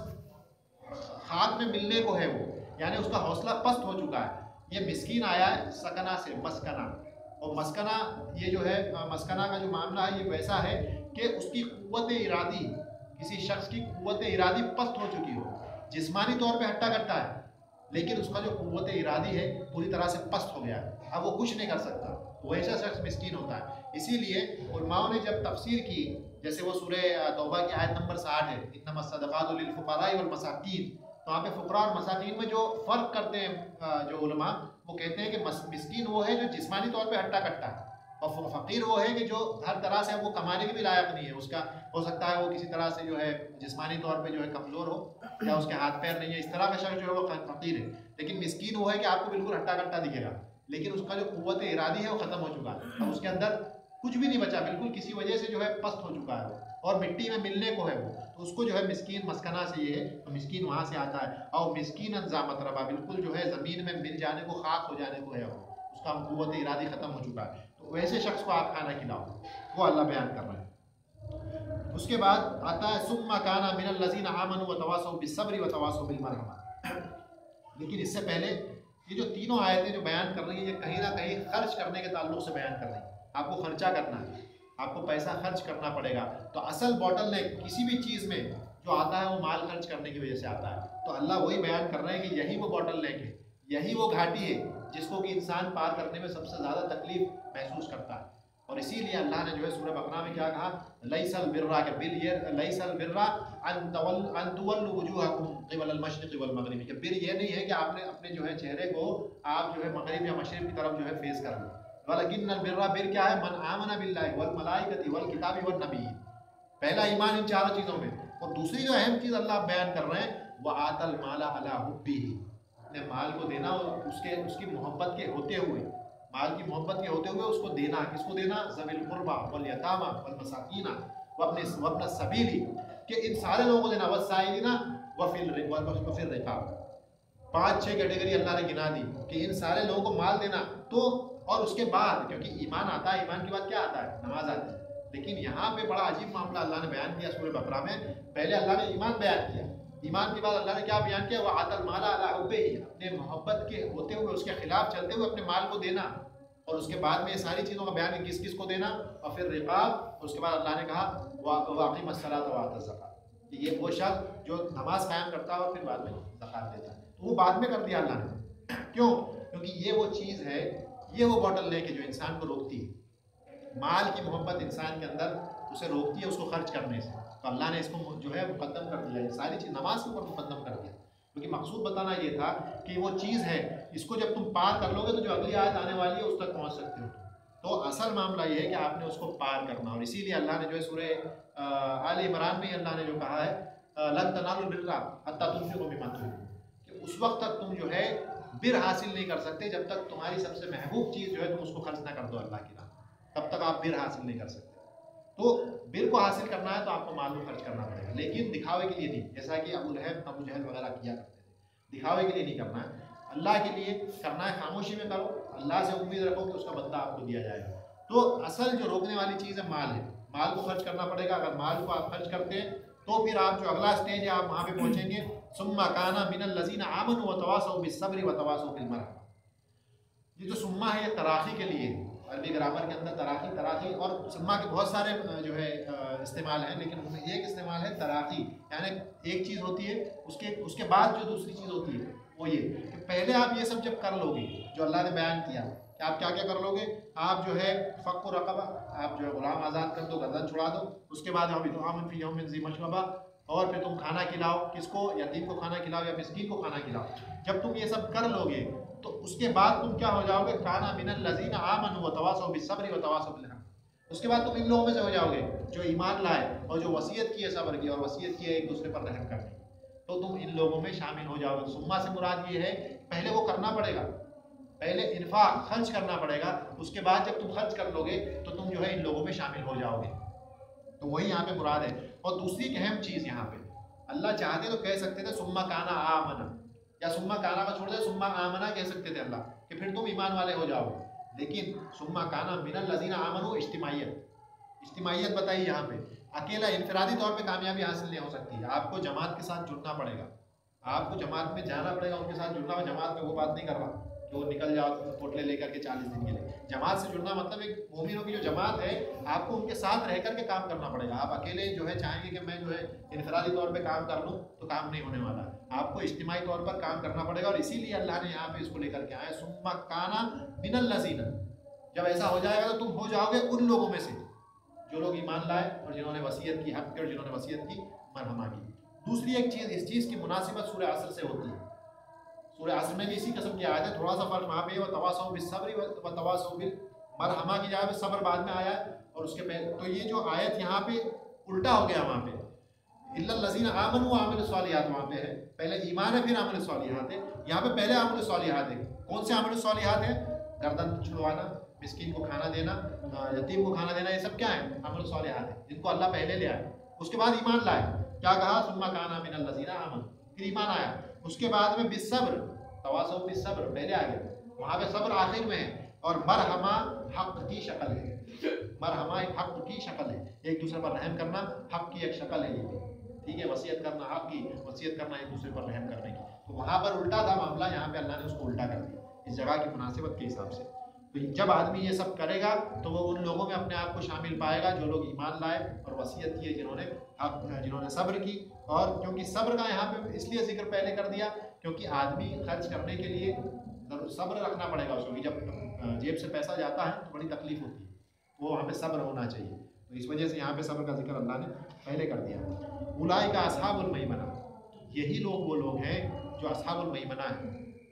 ہاتھ میں ملنے کو ہے وہ، یعنی اس کا حوصلہ پست ہو چکا ہے. یہ مسکین آیا ہے سکنا سے، مسکنہ. اور مسکنہ یہ جو ہے مسکنہ کا جو معاملہ ہے یہ ویسا ہے کہ اس کی قوت ارادی، کسی شخص کی قوت ارادی پست ہو چکی ہو، جسمانی طور پہ ہٹا کٹا ہے لیکن اس کا جو قوت ارادی ہے پوری طرح سے پست ہو گیا ہے، اب وہ کچھ نہیں کر سکتا، ویسا شخص مسکین ہوتا ہے. اسی لیے علماء نے جب تفسیر کی، جیسے وہ سورہ توبہ کی آیت نمبر ساٹھ ہے، انما الصدقات للفقراء والمساکین، تو وہاں پہ فقراء اور مساکین میں جو فرق کرتے ہیں جو علماء، وہ کہتے ہیں کہ مسکین وہ ہے جو جسمانی طور پہ ہٹا کٹا ہے، اور فقیر وہ ہے کہ جو ہر طرح سے وہ کمانے کے بھی لائق نہیں ہے، اس کا ہو سکتا ہے وہ کسی طرح سے جو ہے جسمانی طور پہ جو ہے کمزور ہو، یا اس کے ہاتھ پیر نہیں ہے، اس طرح کا شخص جو ہے وہ فقیر ہے. لیکن مسکین وہ ہے کہ آپ کو بالکل ہٹا کٹا دکھے گا، لیکن اس کا جو قوت ارادی ہے وہ ختم ہو چکا ہے، اب اس کے اندر کچھ بھی نہیں بچا، بالکل کسی وجہ سے جو ہے پست ہو چکا ہے اور مٹی میں ملنے کو ہے وہ، تو اس کو جو ہے مسکین مسکنہ سے یہ ہے، تو مسکین وہاں سے آتا ہے. اور مسکین انزا متربا، بالکل جو ہے زمین میں مل جانے کو، خاک ہو جانے کو ہے وہ، اس کا قوت ارادی ختم ہو چکا ہے، تو ویسے شخص کو آپ کھانا کھلاؤ، وہ اللہ بیان کر رہے ہیں. اس کے بعد آتا ہے ثم کان من الذین آمنوا وتواصوا بالصبر وتواصوا بالمرحمہ. لیکن اس سے پہلے یہ جو تینوں آیتیں جو بیان کر رہی ہیں یہ کہیں نہ کہیں خرچ کرنے کے تعلق سے بیان کر رہی ہیں. آپ کو خرچہ کرنا ہے، آپ کو پیسہ خرچ کرنا پڑے گا. تو اصل باٹل نیک کسی بھی چیز میں جو آتا ہے وہ مال خرچ کرنے کی وجہ سے آتا ہے. تو اللہ وہی بیان کر رہے ہیں کہ یہی وہ باٹل نیک ہے، یہی وہ گھاٹی ہے جس کو کہ انسان پار کرنے میں سب سے زیادہ تکلیف محسوس کرتا ہے. اور اسی لیے اللہ نے جو ہے سورہ بقرہ میں کیا کہا، لیس البر کہ بر یہ لیس البر ان تولوا وجوہکم قبل المشرق والمغرب، کہ بر یہ نہیں ہے کہ آپ نے اپنے جو ہے چہرے کو آپ جو ہے مغرب یا مشرق کی طرف جو ہے فیس کر لیں. ولکن البر، بر کیا ہے، من آمن باللہ والملائکۃ والکتاب والنبیین. پہلا ایمان ان چاروں چیزوں میں، اور دوسری جو اہم چیز اللہ بیان کر رہے ہیں وآت المال علی حبہ، اپنے مال کو دینا اس کے اس کی محبت کے ہوتے ہوئے، مال کی محبت کے ہوتے ہوئے اس کو دینا. کس کو دینا؟ ذوی القربى والیتامى والمساکین وابن وابن السبیل، کہ ان سارے لوگوں کو دینا. والسائلین وفی الرقاب، پانچ چھ کیٹیگری اللہ نے گنا دی کہ ان سارے لوگوں کو مال دینا. تو اور اس کے بعد کیونکہ ایمان آتا ہے، ایمان کے بعد کیا آتا ہے؟ نماز آتی ہے. لیکن یہاں پہ بڑا عجیب معاملہ اللہ نے بیان کیا سورہ بقرہ میں. پہلے اللہ نے ایمان بیان کیا، ایمان کے بعد اللہ نے کیا بیان کیا؟ وآت المال علی حبہ، اپنے محبت کے ہوتے ہوئے اس کے خلاف چلتے ہوئے اپنے مال کو دینا. اور اس کے بعد میں یہ ساری چیزوں کا بیان ہے کس کس کو دینا. اور پھر رقاب، اس کے بعد اللہ نے کہا واقیم الصلاۃ وآت الزکاۃ، یہ وہ شخص جو نماز قائم کرتا ہے اور پھر بعد میں زکات دیتا ہے. تو وہ بعد میں کر دیا اللہ نے. کیوں؟ کیونکہ یہ وہ چیز ہے، یہ وہ باٹل نیک ہے جو انسان کو روکتی ہے. مال کی محبت انسان کے اندر اسے روکتی ہے اس کو خرچ کرنے سے. تو اللہ نے اس کو جو ہے مقدم کر دیا، یہ ساری چیز نماز کے اوپر مقدم کر دیا، کیونکہ مقصود بتانا یہ تھا کہ وہ چیز ہے اس کو جب تم پار کر لو گے تو جو اگلی آیت آنے والی ہے اس تک پہنچ سکتے ہو. تو اصل معاملہ یہ ہے کہ آپ نے اس کو پار کرنا. اور اسی لیے اللہ نے جو ہے سورہ آل عمران میں اللہ نے جو کہا ہے لن تنالوا البر حتی تنفقوا مما تحبون، کہ اس وقت تک تم جو ہے بر حاصل نہیں کر سکتے جب تک تمہاری سب سے محبوب چیز جو ہے تم اس کو خرچ نہ کر دو اللہ کی راہ، تب تک آپ بر حاصل نہیں کر سکتے. تو بر کو حاصل کرنا ہے تو آپ کو مال کو خرچ کرنا پڑے گا، لیکن دکھاوے کے لیے نہیں، جیسا کہ ابو لہب ابو جہل وغیرہ کیا کرتے تھے. دکھاوے کے لیے نہیں کرنا ہے، اللہ کے لیے کرنا ہے. خاموشی میں کرو، اللہ سے امید رکھو کہ اس کا بدلہ آپ کو دیا جائے گا. تو اصل جو روکنے والی چیز ہے مال ہے، مال کو خرچ کرنا پڑے گا. اگر مال کو آپ خرچ کرتے ہیں تو پھر آپ جو اگلا سٹیج ہے آپ وہاں پہ پہنچیں گے. ثم کان من الذین آمنوا وتواصوا بالصبر وتواصوا بالمرحمہ. یہ جو سما ہے یہ تراخی کے لیے، عربی گرامر کے اندر تراخی تراخی اور سما کے بہت سارے جو ہے استعمال ہیں، لیکن ان میں ایک استعمال ہے تراخی، یعنی ایک چیز ہوتی ہے اس کے اس کے بعد جو دوسری چیز ہوتی ہے وہ یہ کہ پہلے آپ یہ سب جب کر لو گے جو اللہ نے بیان کیا کہ آپ کیا کیا کر لو گے. آپ جو ہے فک و رقبہ، آپ جو ہے غلام آزاد کر دو، گردن چھڑا دو. اس کے بعد طعام فی یوم ذی مسغبہ، اور پھر تم کھانا کھلاؤ. کس کو؟ یتیم کو کھانا کھلاؤ یا مسکین کو کھانا کھلاؤ. جب تم یہ سب کر لو گے تو اس کے بعد تم کیا ہو جاؤ گے؟ کانا من الذین آمنوا وتواصوا بالصبر وتواصوا بالحق. اس کے بعد تم ان لوگوں میں سے ہو جاؤ گے جو ایمان لائے اور جو وصیت کی ہے صبر کی اور وصیت کی ہے ایک دوسرے پر رحم کرنے. تو تم ان لوگوں میں شامل ہو جاؤ گے. سما سے مراد یہ ہے پہلے وہ کرنا پڑے گا، پہلے انفاق خرچ کرنا پڑے گا. اس کے بعد جب تم خرچ کر لو گے تو تم جو ہے ان لوگوں میں شامل ہو جاؤ گے. تو وہی یہاں پہ مراد ہے. اور دوسری ایک اہم چیز یہاں پہ اللہ چاہتے تو کہہ سکتے تھے سما کانا آمنا، یا سما کانا کا چھوڑ دے سما آمنا کہہ سکتے تھے اللہ کہ پھر تم ایمان والے ہو جاؤ، لیکن سما کانا من الذین آمنوا اجتماعیت اجتماعیت بتائی یہاں پہ، اکیلا انفرادی طور پہ کامیابی حاصل نہیں ہو سکتی، آپ کو جماعت کے ساتھ جڑنا پڑے گا، آپ کو جماعت میں جانا پڑے گا، ان کے ساتھ جڑنا ہو، جماعت میں وہ بات نہیں کر رہا کہ وہ نکل جاؤ پوٹلے لے کر کے چالیس دن کے لیے، جماعت سے جڑنا مطلب ایک مومنوں کی جو جماعت ہے آپ کو ان کے ساتھ رہ کر کے کام کرنا پڑے گا، آپ اکیلے جو ہے چاہیں گے کہ میں جو ہے انفرادی طور پہ کام کر لوں تو کام نہیں ہونے والا، آپ کو اجتماعی طور پر کام کرنا پڑے گا، اور اسی لیے اللہ نے یہاں پہ اس کو لے کر کے آیا ثم کانا من الذین، جب ایسا ہو جائے گا تو تم ہو جاؤ گے ان لوگوں میں سے جو لوگ ایمان لائے اور جنہوں نے وصیت کی حق کی اور جنہوں نے وصیت کی مرحمہ کی۔ دوسری ایک چیز، اس چیز کی مناسبت سورہ عصر سے ہوتی ہے، سورہ عصر میں بھی اسی قسم کی آیت ہے، تھوڑا سا فرق وہاں پہ وتواصوا بالصبر وتواصوا بالمرحمہ کی جگہ پہ صبر بعد میں آیا ہے، اور اس کے پہلے تو یہ جو آیت یہاں پہ الٹا ہو گیا، وہاں پہ الا الذین آمنوا وعملوا الصالحات وہاں پہ ہے، پہلے ایمان ہے پھر عمل الصالحات ہے، یہاں پہ پہلے عمل الصالحات ہے۔ کون سے عمل الصالحات ہیں؟ گردن چھڑوانا، مسکین کو کھانا دینا، یتیم کو کھانا دینا، یہ سب کیا ہے؟ عمل الصالحات ہے، جن کو اللہ پہلے لے آئے، اس کے بعد ایمان لائے، کیا کہا ثم کان من الذین آمنوا، پھر ایمان آیا، اس کے بعد میں بالصبر تواصوا بالصبر پہلے آ گیا، وہاں پہ صبر آخر میں ہے، اور مرحمہ حق کی شکل ہے، مرحمہ ایک حق کی شکل ہے، ایک دوسرے پر رحم کرنا حق کی ایک شکل ہے، یہ ٹھیک ہے، وصیت کرنا حق کی، وصیت کرنا ایک دوسرے پر رحم کرنے کی، تو وہاں پر الٹا تھا معاملہ، یہاں پہ اللہ نے اس کو الٹا کر دیا اس جگہ کی مناسبت کے حساب سے۔ تو جب آدمی یہ سب کرے گا تو وہ ان لوگوں میں اپنے آپ کو شامل پائے گا جو لوگ ایمان لائے اور وصیت کی ہے، جنہوں نے حق جنہوں نے صبر کی، اور کیونکہ صبر کا یہاں پہ اس لیے ذکر پہلے کر دیا کیونکہ آدمی خرچ کرنے کے لیے صبر رکھنا پڑے گا اس کو، کہ جب جیب سے پیسہ جاتا ہے تو بڑی تکلیف ہوتی ہے، وہ وہاں پہ صبر ہونا چاہیے، تو اس وجہ سے یہاں پہ صبر کا ذکر اللہ نے پہلے کر دیا۔ اولئک اصحاب المیمنہ، یہی لوگ وہ لوگ ہیں جو اصحاب المیمنہ ہیں،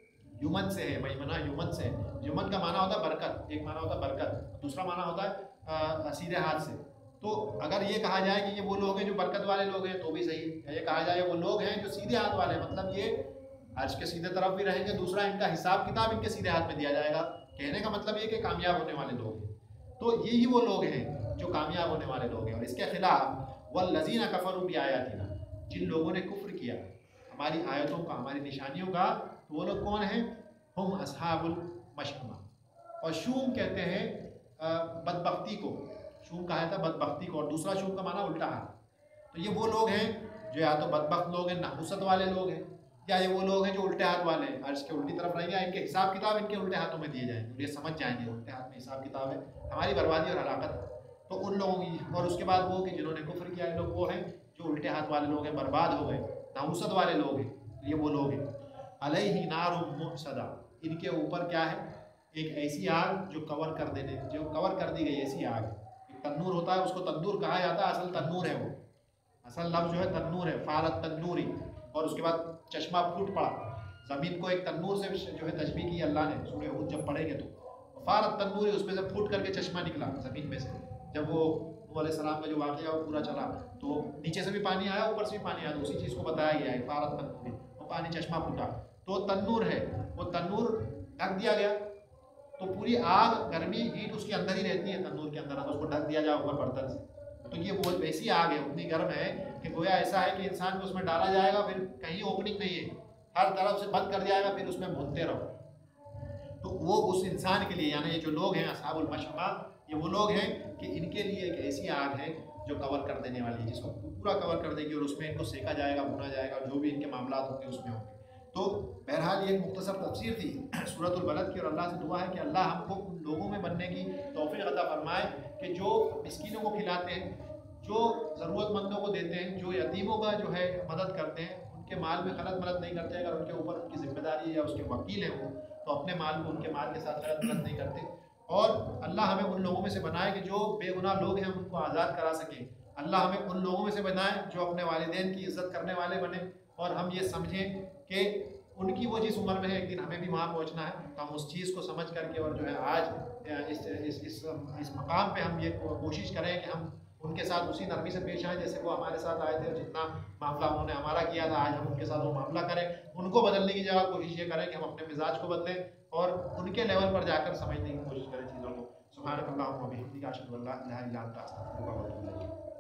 یمن سے ہے، میمنہ یمن سے، یمن کا معنی ہوتا ہے برکت، ایک معنی ہوتا ہے برکت، دوسرا معنی ہوتا ہے سیدھے ہاتھ سے، تو اگر یہ کہا جائے کہ یہ وہ لوگ ہیں جو برکت والے لوگ ہیں تو بھی صحیح، یا یہ کہا جائے وہ لوگ ہیں جو سیدھے ہاتھ والے ہیں، مطلب یہ عرش کے سیدھے طرف بھی رہیں گے، دوسرا ان کا حساب کتاب ان کے سیدھے ہاتھ میں دیا جائے گا، کہنے کا مطلب یہ کہ کامیاب ہونے والے لوگ ہیں، تو یہی وہ لوگ ہیں جو کامیاب ہونے والے لوگ ہیں۔ اور اس کے خلاف والذین کفروا بآیاتنا، جن لوگوں نے کفر کیا ہماری آیتوں کا، ہماری نشانیوں کا، تو وہ لوگ کون ہیں؟ ہم اصحاب المشأمہ، اور شوم کہتے ہیں بدبختی کو، شوم کہا تھا بدبختی کو، اور دوسرا شوم کا معنی الٹا ہے، تو یہ وہ لوگ ہیں جو یا تو بدبخت لوگ ہیں، نحوست والے لوگ ہیں، یا یہ وہ لوگ ہیں جو الٹے ہاتھ والے ہیں، عرش کے الٹی طرف رہیں گے، ان کے حساب کتاب ان کے الٹے ہاتھوں میں دیے جائیں گے، یہ سمجھ جائیں گے الٹے ہاتھ میں حساب کتاب ہے، ہماری بربادی اور ہلاکت، تو ان لوگوں کی، اور اس کے بعد وہ کہ جنہوں نے کفر کیا، یہ لوگ وہ ہیں جو الٹے ہاتھ والے لوگ ہیں، برباد ہو گئے، نحوست والے لوگ ہیں، یہ وہ لوگ ہیں۔ علیہ نار مؤصدہ، ان کے اوپر کیا ہے؟ ایک ایسی آگ جو کور کر دینے جو کور کر دی گئی ایسی آگ، ایک تنور ہوتا ہے، اس کو تندور کہا جاتا ہے، اصل تنور ہے، وہ اصل لفظ جو ہے تنور ہے، فعلت تنوری، اور اس کے بعد چشمہ پھوٹ پڑا، زمین کو ایک تنور سے جو ہے تشبیہ کی اللہ نے، سورہ ہود جب پڑھیں گے تو فعلت تنوری، اس میں سے پھوٹ کر کے چشمہ نکلا زمین میں سے، جب وہ نوح علیہ السلام کا جو واقعہ وہ پورا چلا تو نیچے سے بھی پانی آیا، اوپر سے بھی پانی آیا، تو اسی چیز کو بتایا گیا ہے فعلت تنوری، وہ پانی چشمہ پھوٹا، تو تنور ہے، وہ تنور ڈھک دیا گیا، تو پوری آگ گرمی ہیٹ اس کے اندر ہی رہتی ہے، تندور کے اندر، اگر اس کو ڈھک دیا جائے اوپر برتن سے تو یہ وہ ویسی آگ ہے، اتنی گرم ہے کہ گویا ایسا ہے کہ انسان کو اس میں ڈالا جائے گا، پھر کہیں اوپننگ نہیں ہے، ہر طرف سے بند کر دیا جائے گا، پھر اس میں بھونتے رہو، تو وہ اس انسان کے لیے، یعنی یہ جو لوگ ہیں اصحاب المشأمہ، یہ وہ لوگ ہیں کہ ان کے لیے ایک ایسی آگ ہے جو کور کر دینے والی ہے، جس کو پورا کور کر دے گی، اور اس میں ان کو سیکا جائے گا، بھونا جائے گا، جو بھی ان کے معاملات ہوں گے اس میں ہوں گے۔ تو بہرحال یہ ایک مختصر تفسیر تھی سورۃ البلد کی، اور اللہ سے دعا ہے کہ اللہ ہم کو ان لوگوں میں بننے کی توفیق عطا فرمائے کہ جو مسکینوں کو کھلاتے ہیں، جو ضرورت مندوں کو دیتے ہیں، جو یتیموں کا جو ہے مدد کرتے ہیں، ان کے مال میں غلط مدد نہیں کرتے، اگر ان کے اوپر ان کی ذمہ داری ہے یا اس کے وکیل ہیں وہ، تو اپنے مال کو ان کے مال کے ساتھ غلط مدد نہیں کرتے، اور اللہ ہمیں ان لوگوں میں سے بنائے کہ جو بے گناہ لوگ ہیں ان کو آزاد کرا سکیں، اللہ ہمیں ان لوگوں میں سے بنائے جو اپنے والدین کی عزت کرنے والے بنے، اور ہم یہ سمجھیں کہ ان کی وہ جس عمر میں ہے ایک دن ہمیں بھی وہاں پہنچنا ہے، تو ہم اس چیز کو سمجھ کر کے، اور جو ہے آج اس اس اس اس مقام پہ ہم یہ کوشش کریں کہ ہم ان کے ساتھ اسی نرمی سے پیش آئیں جیسے وہ ہمارے ساتھ آئے تھے، اور جتنا معاملہ انہوں نے ہمارا کیا تھا آج ہم ان کے ساتھ وہ معاملہ کریں، ان کو بدلنے کی جگہ کوشش یہ کریں کہ ہم اپنے مزاج کو بدلیں اور ان کے لیول پر جا کر سمجھنے کی کوشش کریں چیزوں کو۔ سبحانک اللہم و بحمدک، اشہد ان لا الہ الا انت، استغفرک و اتوب الیک۔